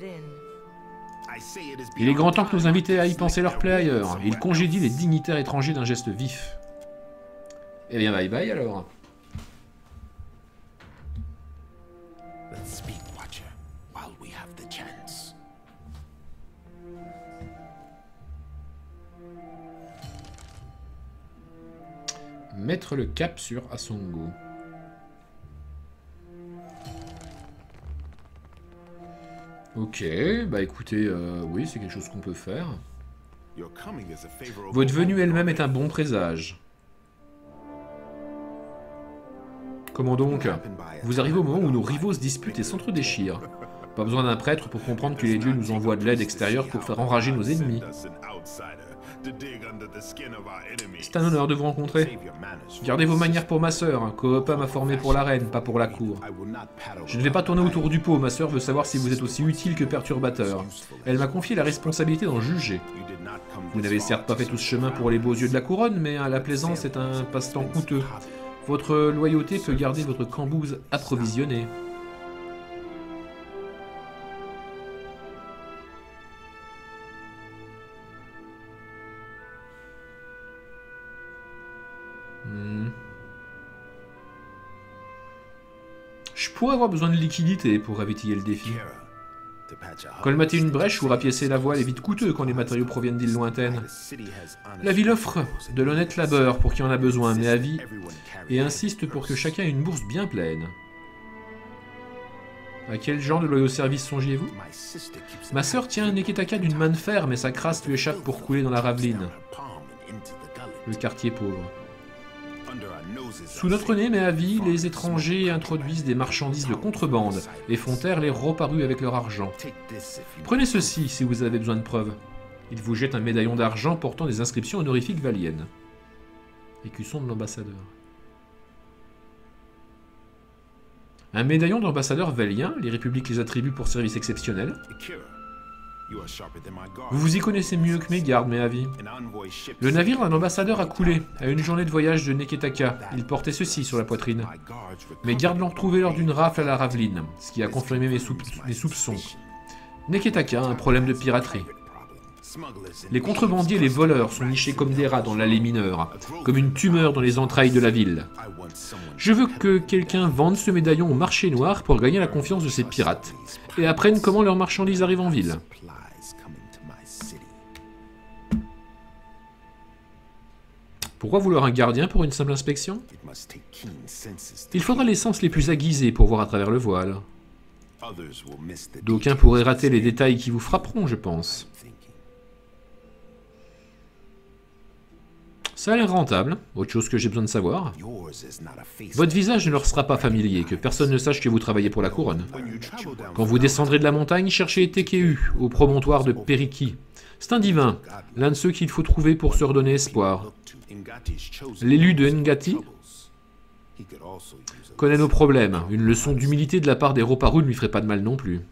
Il est grand temps que nos invités aillent penser leur plaie ailleurs. Il congédie les dignitaires étrangers d'un geste vif. Eh bien, bye bye alors. Mettre le cap sur Asongo. Ok, bah écoutez, oui, c'est quelque chose qu'on peut faire. Votre venue elle-même est un bon présage. Comment donc? Vous arrivez au moment où nos rivaux se disputent et s'entre-déchirent. Pas besoin d'un prêtre pour comprendre que les dieux nous envoient de l'aide extérieure pour faire enrager nos ennemis. C'est un honneur de vous rencontrer. Gardez vos manières pour ma sœur. Koopa m'a formé pour la reine, pas pour la cour. Je ne vais pas tourner autour du pot, ma sœur veut savoir si vous êtes aussi utile que perturbateur. Elle m'a confié la responsabilité d'en juger. Vous n'avez certes pas fait tout ce chemin pour les beaux yeux de la couronne, mais la plaisance est un passe-temps coûteux. Votre loyauté peut garder votre cambouze approvisionnée. Je pourrais avoir besoin de liquidité pour ravitiller le défi. Colmater une brèche ou rapiécer la voile est vite coûteux quand les matériaux proviennent d'îles lointaines. La ville offre de l'honnête labeur pour qui en a besoin, mais à vie, et insiste pour que chacun ait une bourse bien pleine. À quel genre de loyaux services songiez-vous? Ma sœur tient un Neketaka d'une main de fer, mais sa crasse lui échappe pour couler dans la Raveline. Le quartier pauvre. Sous notre nez, mais à vie, les étrangers introduisent des marchandises de contrebande et font taire les reparus avec leur argent. Prenez ceci si vous avez besoin de preuves. Il vous jette un médaillon d'argent portant des inscriptions honorifiques valiennes. Écusson de l'ambassadeur. Un médaillon d'ambassadeur valien, les républiques les attribuent pour service exceptionnel. Vous vous y connaissez mieux que mes gardes, mais avis. Le navire d'un ambassadeur a coulé, à une journée de voyage de Neketaka. Il portait ceci sur la poitrine. Mes gardes l'ont retrouvé lors d'une rafle à la Raveline, ce qui a confirmé mes soupçons. Neketaka a un problème de piraterie. Les contrebandiers et les voleurs sont nichés comme des rats dans l'allée mineure, comme une tumeur dans les entrailles de la ville. Je veux que quelqu'un vende ce médaillon au marché noir pour gagner la confiance de ces pirates, et apprenne comment leurs marchandises arrivent en ville. Pourquoi vouloir un gardien pour une simple inspection? Il faudra les sens les plus aiguisés pour voir à travers le voile. D'aucuns pourraient rater les détails qui vous frapperont, je pense. Ça a l'air rentable, autre chose que j'ai besoin de savoir. Votre visage ne leur sera pas familier, que personne ne sache que vous travaillez pour la couronne. Quand vous descendrez de la montagne, cherchez Tekeu, au promontoire de Periki. C'est un divin, l'un de ceux qu'il faut trouver pour se redonner espoir. L'élu de Ngati connaît nos problèmes. Une leçon d'humilité de la part des Roparu ne lui ferait pas de mal non plus.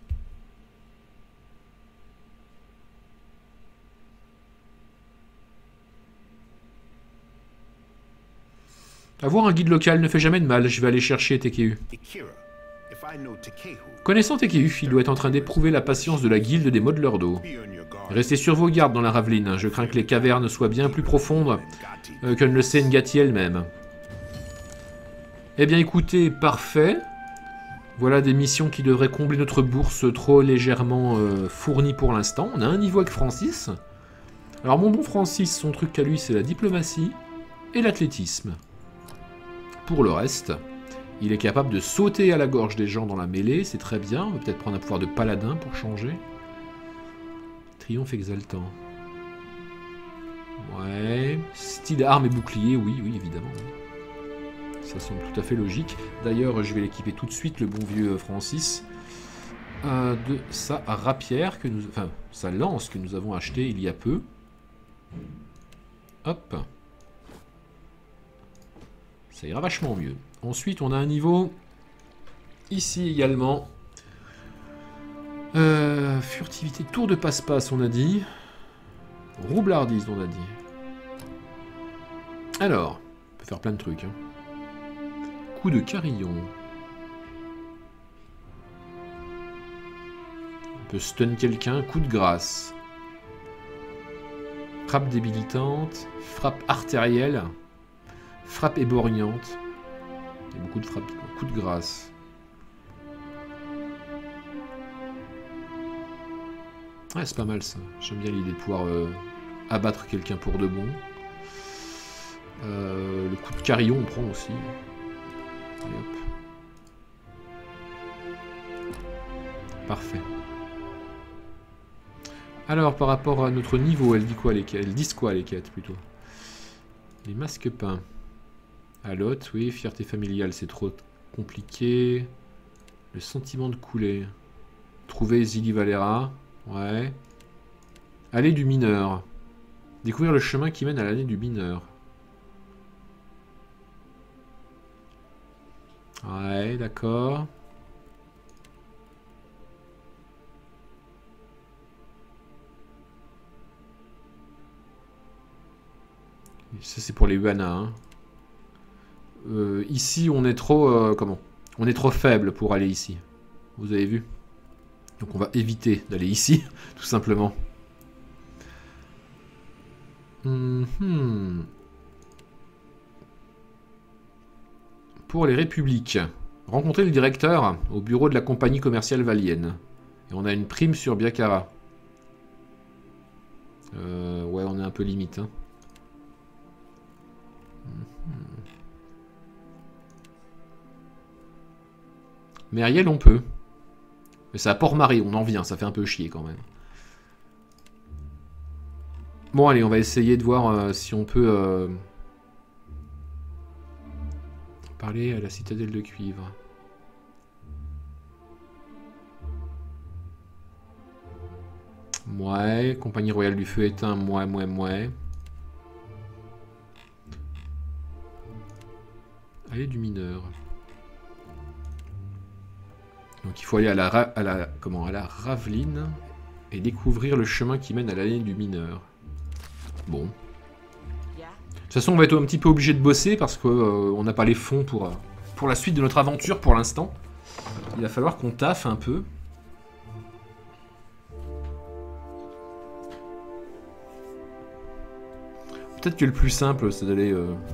Avoir un guide local ne fait jamais de mal, je vais aller chercher Tekehu. Connaissant Tekehu, il doit être en train d'éprouver la patience de la guilde des modeleurs d'eau. Restez sur vos gardes dans la Raveline, je crains que les cavernes soient bien plus profondes que ne le sait Ngati elle-même. Eh bien écoutez, parfait. Voilà des missions qui devraient combler notre bourse trop légèrement fournie pour l'instant. On a un niveau avec Francis. Alors mon bon Francis, son truc à lui c'est la diplomatie et l'athlétisme. Pour le reste, il est capable de sauter à la gorge des gens dans la mêlée, c'est très bien. On va peut-être prendre un pouvoir de paladin pour changer. Triomphe exaltant. Ouais. Style arme et bouclier, oui, évidemment. Ça semble tout à fait logique. D'ailleurs, je vais l'équiper tout de suite, le bon vieux Francis, de sa rapière, enfin, sa lance que nous avons achetée il y a peu. Hop. Ça ira vachement mieux. Ensuite, on a un niveau ici également. Furtivité, tour de passe-passe, on a dit. Roublardise, on a dit. Alors, on peut faire plein de trucs. Hein. Coup de carillon. On peut stun quelqu'un. Coup de grâce. Frappe débilitante. Frappe artérielle. Frappe éborgnante. Il y a beaucoup de frappes. Coup de grâce. Ouais, c'est pas mal ça. J'aime bien l'idée de pouvoir abattre quelqu'un pour de bon. Le coup de carillon, on prend aussi. Et hop. Parfait. Alors, par rapport à notre niveau, elle dit quoi les quêtes? Elles disent quoi les quêtes plutôt? Les masques peints. À l'hôte, oui. Fierté familiale, c'est trop compliqué. Le sentiment de couler. Trouver Zili Valera. Ouais. Allée du mineur. Découvrir le chemin qui mène à l'allée du mineur. Ouais, d'accord. Ça, c'est pour les Uana. Hein. Ici, on est trop... comment? On est trop faible pour aller ici. Vous avez vu? Donc on va éviter d'aller ici, tout simplement. Pour les républiques, rencontrer le directeur au bureau de la compagnie commerciale valienne. Et on a une prime sur Biakara. Ouais, on est un peu limite. Hein. Mais Ariel, on peut. Mais c'est à Port-Marie, on en vient, ça fait un peu chier quand même. Bon, allez, on va essayer de voir si on peut parler à la citadelle de cuivre. Ouais, compagnie royale du feu éteint, ouais. Allez du mineur. Donc il faut aller à la Raveline et découvrir le chemin qui mène à l'allée du mineur. Bon. De toute façon, on va être un petit peu obligé de bosser parce qu'on n'a pas les fonds pour la suite de notre aventure pour l'instant. Il va falloir qu'on taffe un peu. Peut-être que le plus simple, c'est d'aller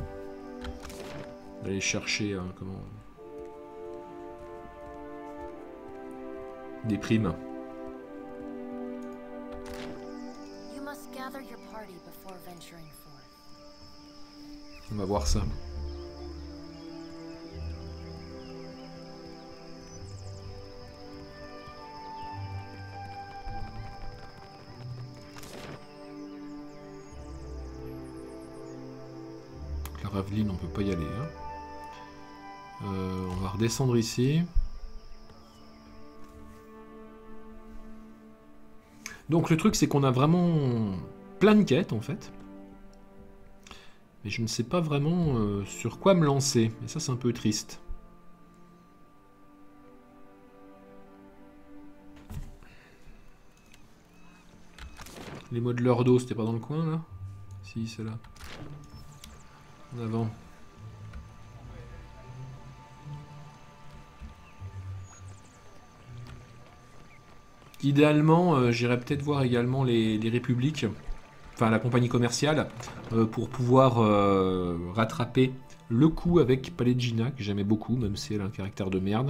chercher des primes. On va voir ça. La Raveline, on peut pas y aller. Hein. On va redescendre ici. Donc le truc, c'est qu'on a vraiment plein de quêtes, en fait. Mais je ne sais pas vraiment sur quoi me lancer. Et ça, c'est un peu triste. Les modeleurs d'eau, c'était pas dans le coin, là? Si, c'est là. En avant. Idéalement, j'irais peut-être voir également les républiques, enfin la compagnie commerciale, pour pouvoir rattraper le coup avec Paleggina, que j'aimais beaucoup, même si elle a un caractère de merde.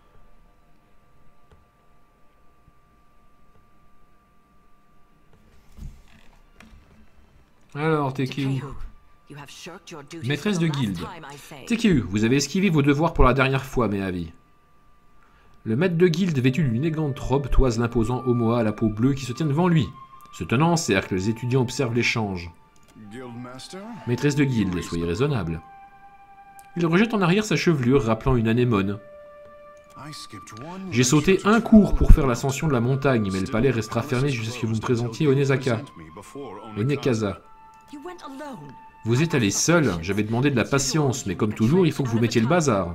Alors, TKU. Maîtresse de guilde. TKU, vous avez esquivé vos devoirs pour la dernière fois, mes avis. Le maître de guilde vêtu d'une élégante robe toise l'imposant Omoa à la peau bleue qui se tient devant lui. Se tenant en cercle, les étudiants observent l'échange. Maîtresse de guilde, soyez raisonnable. Il rejette en arrière sa chevelure, rappelant une anémone. J'ai sauté un cours pour faire l'ascension de la montagne, mais le palais restera fermé jusqu'à ce que vous me présentiez Onezaka. Onekaza. Vous êtes allé seul, j'avais demandé de la patience, mais comme toujours, il faut que vous mettiez le bazar.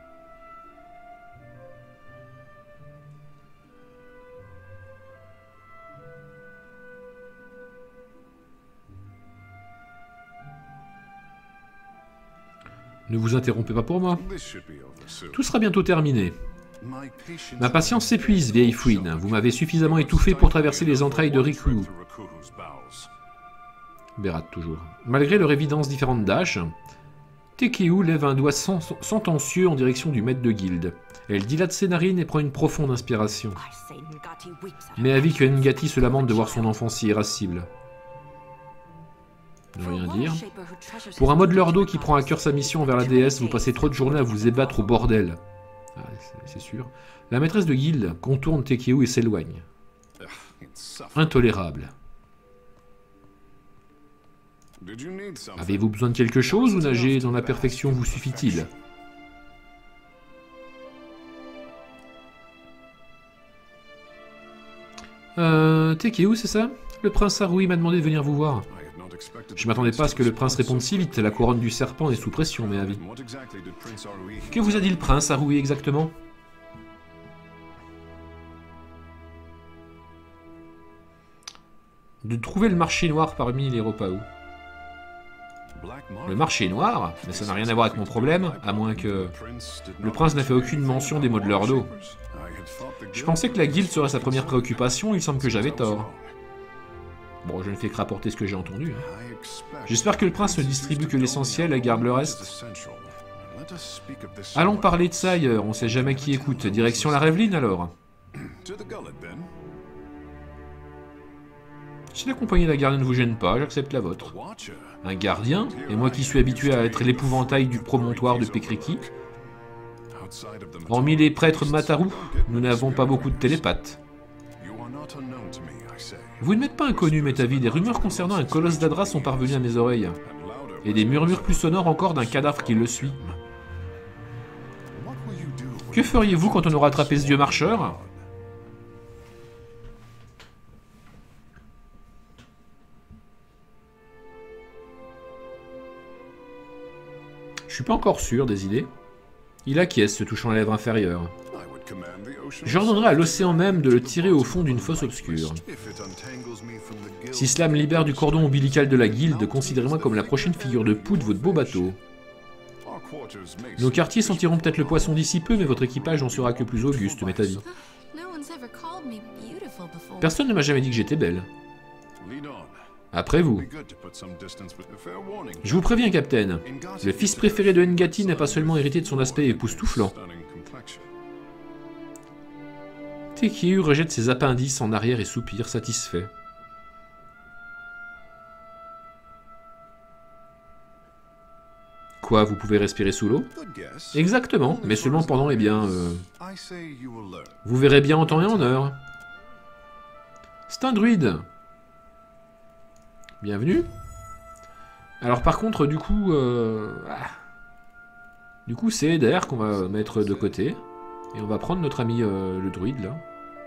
Ne vous interrompez pas pour moi. Tout sera bientôt terminé. Ma patience s'épuise, vieille fouine. Vous m'avez suffisamment étouffé pour traverser les entrailles de Rikuhu. Berat toujours. Malgré leur évidence différente d'âge, TKU lève un doigt sentencieux en direction du maître de guilde. Elle dilate ses narines et prend une profonde inspiration. Mais avis que Ngati se lamente de voir son enfant si irascible. Ne rien dire. Pour un modeleur d'eau qui prend à cœur sa mission envers la déesse, vous passez trop de journées à vous ébattre au bordel. Ah, c'est sûr. La maîtresse de guilde contourne TKU et s'éloigne. Intolérable. Avez-vous besoin de quelque chose ou nager dans la perfection vous suffit-il? TKU, c'est ça? Le prince Haruhi m'a demandé de venir vous voir. Je m'attendais pas à ce que le prince réponde si vite. La couronne du serpent est sous pression, mes avis. Que vous a dit le prince Haruhi exactement? De trouver le marché noir parmi les Ropao. Le marché noir? Mais ça n'a rien à voir avec mon problème, à moins que... Le prince n'a fait aucune mention des modeleurs d'eau. Je pensais que la guilde serait sa première préoccupation, il semble que j'avais tort. Bon, je ne fais que rapporter ce que j'ai entendu. J'espère que le prince ne distribue que l'essentiel et garde le reste. Allons parler de ça ailleurs, on sait jamais qui écoute. Direction la Rêveline alors. Si la compagnie de la garde ne vous gêne pas, j'accepte la vôtre. Un gardien? Et moi qui suis habitué à être l'épouvantail du promontoire de Pekriki? Hormis les prêtres de Mataru, nous n'avons pas beaucoup de télépathes. Vous ne m'êtes pas inconnu, Metavi. Des rumeurs concernant un colosse d'Adra sont parvenues à mes oreilles. Et des murmures plus sonores encore d'un cadavre qui le suit. Que feriez-vous quand on aura attrapé ce vieux marcheur? Je suis pas encore sûr des idées. Il acquiesce, se touchant la lèvre inférieure. J'ordonnerai à l'océan même de le tirer au fond d'une fosse obscure. Si cela me libère du cordon ombilical de la guilde, considérez-moi comme la prochaine figure de proue de votre beau bateau. Nos quartiers sentiront peut-être le poisson d'ici peu, mais votre équipage n'en sera que plus auguste, m'est avis. Personne ne m'a jamais dit que j'étais belle. Après vous. Je vous préviens, capitaine. Le fils préféré de Ngati n'a pas seulement hérité de son aspect époustouflant. TKU rejette ses appendices en arrière et soupire, satisfait. Quoi, vous pouvez respirer sous l'eau? Exactement, mais seulement pendant, eh bien... Vous verrez bien en temps et en heure. C'est un druide. Bienvenue. Alors par contre, du coup... Du coup, c'est Eder qu'on va mettre de côté. Et on va prendre notre ami le druide, là.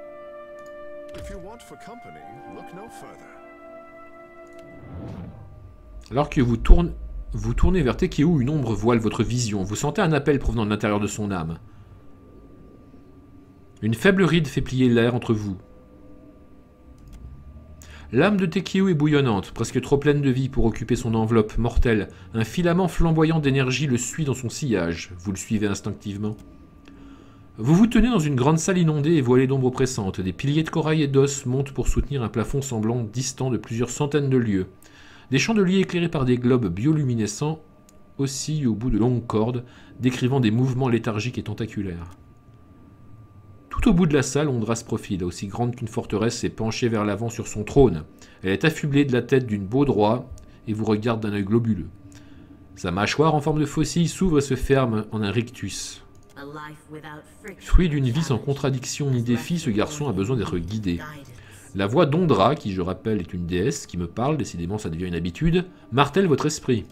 Alors que vous tournez vers TKU, une ombre voile votre vision. Vous sentez un appel provenant de l'intérieur de son âme. Une faible ride fait plier l'air entre vous. L'âme de TKU est bouillonnante, presque trop pleine de vie pour occuper son enveloppe mortelle. Un filament flamboyant d'énergie le suit dans son sillage. Vous le suivez instinctivement. Vous vous tenez dans une grande salle inondée et voilée d'ombre oppressante. Des piliers de corail et d'os montent pour soutenir un plafond semblant distant de plusieurs centaines de lieues. Des chandeliers éclairés par des globes bioluminescents oscillent au bout de longues cordes, décrivant des mouvements léthargiques et tentaculaires. Tout au bout de la salle, Ondra se profile, aussi grande qu'une forteresse, et penchée vers l'avant sur son trône. Elle est affublée de la tête d'une beau droit et vous regarde d'un œil globuleux. Sa mâchoire en forme de faucille s'ouvre et se ferme en un rictus. Fruit d'une vie sans contradiction ni défi, ce garçon a besoin d'être guidé. La voix d'Ondra, qui je rappelle est une déesse, qui me parle, décidément ça devient une habitude, martèle votre esprit.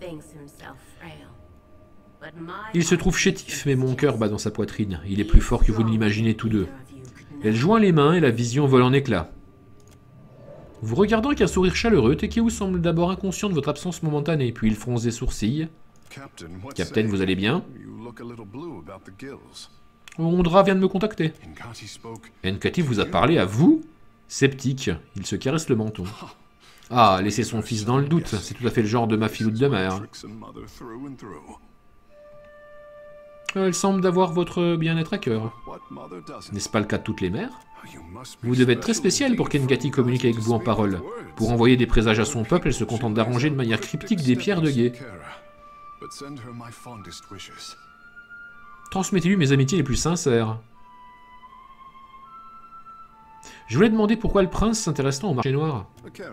Il se trouve chétif, mais mon cœur bat dans sa poitrine. Il est plus fort que vous ne l'imaginez tous deux. Elle joint les mains et la vision vole en éclats. Vous regardant avec un sourire chaleureux, Tekeo semble d'abord inconscient de votre absence momentanée, puis il fronce des sourcils. Capitaine, vous allez bien? Ondra vient de me contacter. Nkati vous a parlé à vous? Sceptique, il se caresse le menton. Ah, laissez son fils dans le doute, c'est tout à fait le genre de ma filoute de mère. Elle semble d'avoir votre bien-être à cœur. N'est-ce pas le cas de toutes les mères? Vous devez être très spécial pour qu'Nkati communique avec vous en parole. Pour envoyer des présages à son peuple, elle se contente d'arranger de manière cryptique des pierres de guet. Transmettez-lui mes amitiés les plus sincères. Je voulais demander pourquoi le prince s'intéresse tant au marché noir.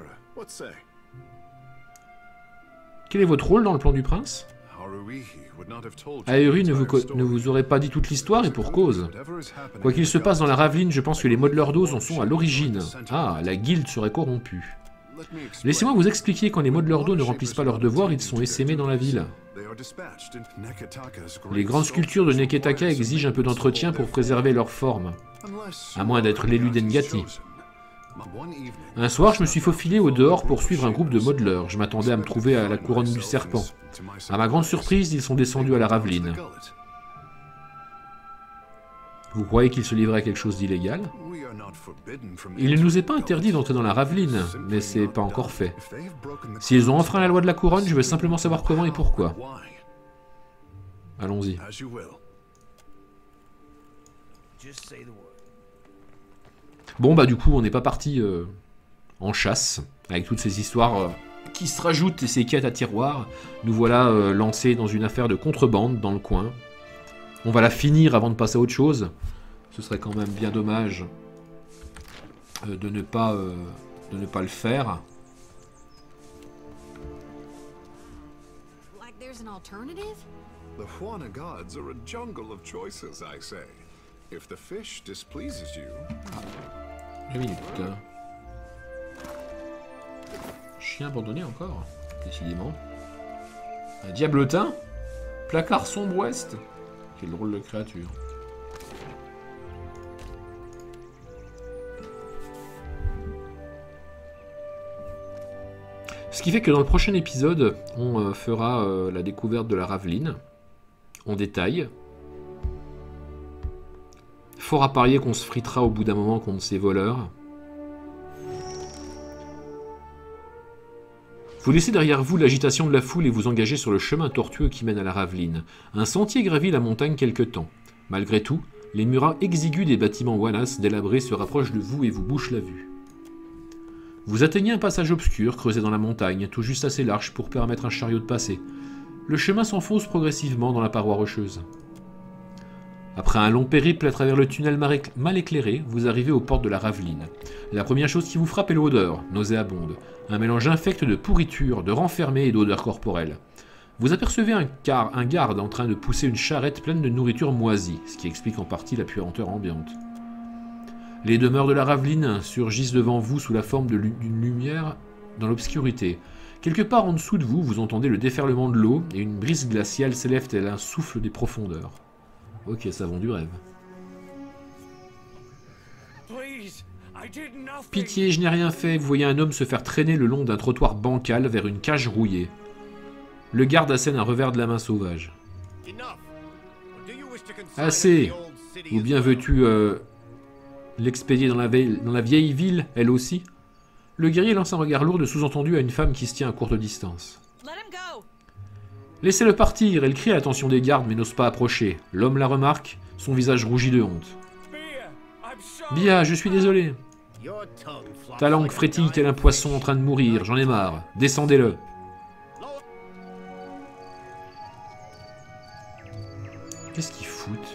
Quel est votre rôle dans le plan du prince? Aerui ne vous aurait pas dit toute l'histoire et pour cause. Quoi qu'il se passe dans la Raveline, je pense que les Modlordos en sont à l'origine. Ah, la guilde serait corrompue. Laissez-moi vous expliquer, quand les Modlordos ne remplissent pas leurs devoirs, ils sont essaimés dans la ville. Les grandes sculptures de Neketaka exigent un peu d'entretien pour préserver leur forme. À moins d'être l'élu d'Ngati. Un soir, je me suis faufilé au dehors pour suivre un groupe de modeleurs. Je m'attendais à me trouver à la couronne du serpent. À ma grande surprise, ils sont descendus à la Raveline. Vous croyez qu'ils se livraient à quelque chose d'illégal? Il ne nous est pas interdit d'entrer dans la Raveline, mais c'est pas encore fait. S'ils ont enfreint la loi de la couronne, je veux simplement savoir comment et pourquoi. Allons-y. Bon bah du coup on n'est pas parti en chasse avec toutes ces histoires qui se rajoutent et ces quêtes à tiroir. Nous voilà lancés dans une affaire de contrebande dans le coin. On va la finir avant de passer à autre chose. Ce serait quand même bien dommage de ne pas le faire. The Huana gods are a jungle of choices, I say. If the fish displeases you... Chien abandonné encore, décidément. Un diablotin? Placard sombre ouest? Quelle drôle de créature. Ce qui fait que dans le prochain épisode, on fera la découverte de la Raveline en détail. Fort à parier qu'on se fritera au bout d'un moment contre ces voleurs. Vous laissez derrière vous l'agitation de la foule et vous engagez sur le chemin tortueux qui mène à la Raveline. Un sentier gravit la montagne quelque temps. Malgré tout, les murs exigus des bâtiments Wanas délabrés se rapprochent de vous et vous bouchent la vue. Vous atteignez un passage obscur creusé dans la montagne, tout juste assez large pour permettre à un chariot de passer. Le chemin s'enfonce progressivement dans la paroi rocheuse. Après un long périple à travers le tunnel mal éclairé, vous arrivez aux portes de la Raveline. La première chose qui vous frappe est l'odeur, nauséabonde. Un mélange infect de pourriture, de renfermé et d'odeur corporelle. Vous apercevez un garde en train de pousser une charrette pleine de nourriture moisie, ce qui explique en partie la puanteur ambiante. Les demeures de la Raveline surgissent devant vous sous la forme d'une lumière dans l'obscurité. Quelque part en dessous de vous, vous entendez le déferlement de l'eau et une brise glaciale s'élève tel un souffle des profondeurs. Ok, ça vend du rêve. Pitié, je n'ai rien fait. Vous voyez un homme se faire traîner le long d'un trottoir bancal vers une cage rouillée. Le garde assène un revers de la main sauvage. Assez. Ou bien veux-tu l'expédier dans la vieille ville, elle aussi? Le guerrier lance un regard lourd de sous-entendu à une femme qui se tient à courte distance. Laissez-le partir, elle crie à l'attention des gardes mais n'ose pas approcher. L'homme la remarque, Son visage rougit de honte. Bia, je suis désolé. Ta langue frétille tel un poisson en train de mourir, j'en ai marre. Descendez-le. Qu'est-ce qu'ils foutent?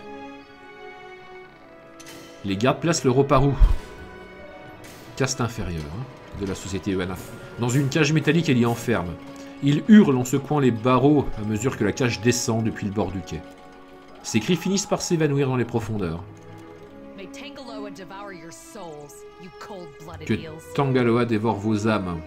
Les gardes placent le Roparu, caste inférieure de la société Ewana, dans une cage métallique et l'y enferment. Il hurle en secouant les barreaux à mesure que la cage descend depuis le bord du quai. Ses cris finissent par s'évanouir dans les profondeurs. Que Tangaloa dévore vos âmes.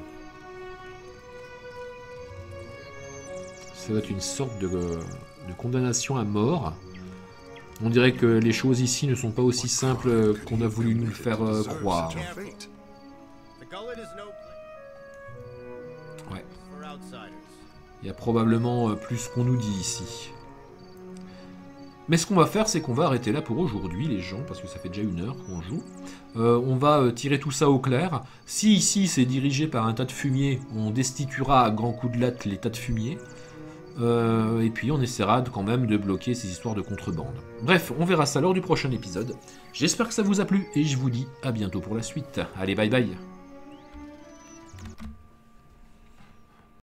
Ça va être une sorte de condamnation à mort. On dirait que les choses ici ne sont pas aussi simples qu'on a voulu nous le faire croire. Ouais. Il y a probablement plus qu'on nous dit ici. Mais ce qu'on va faire, c'est qu'on va arrêter là pour aujourd'hui, les gens, parce que ça fait déjà 1 heure qu'on joue. On va tirer tout ça au clair. Si ici c'est dirigé par un tas de fumier, on destituera à grands coups de latte les tas de fumier. Et puis on essaiera quand même de bloquer ces histoires de contrebande. Bref, on verra ça lors du prochain épisode. J'espère que ça vous a plu et je vous dis à bientôt pour la suite. Allez, bye bye.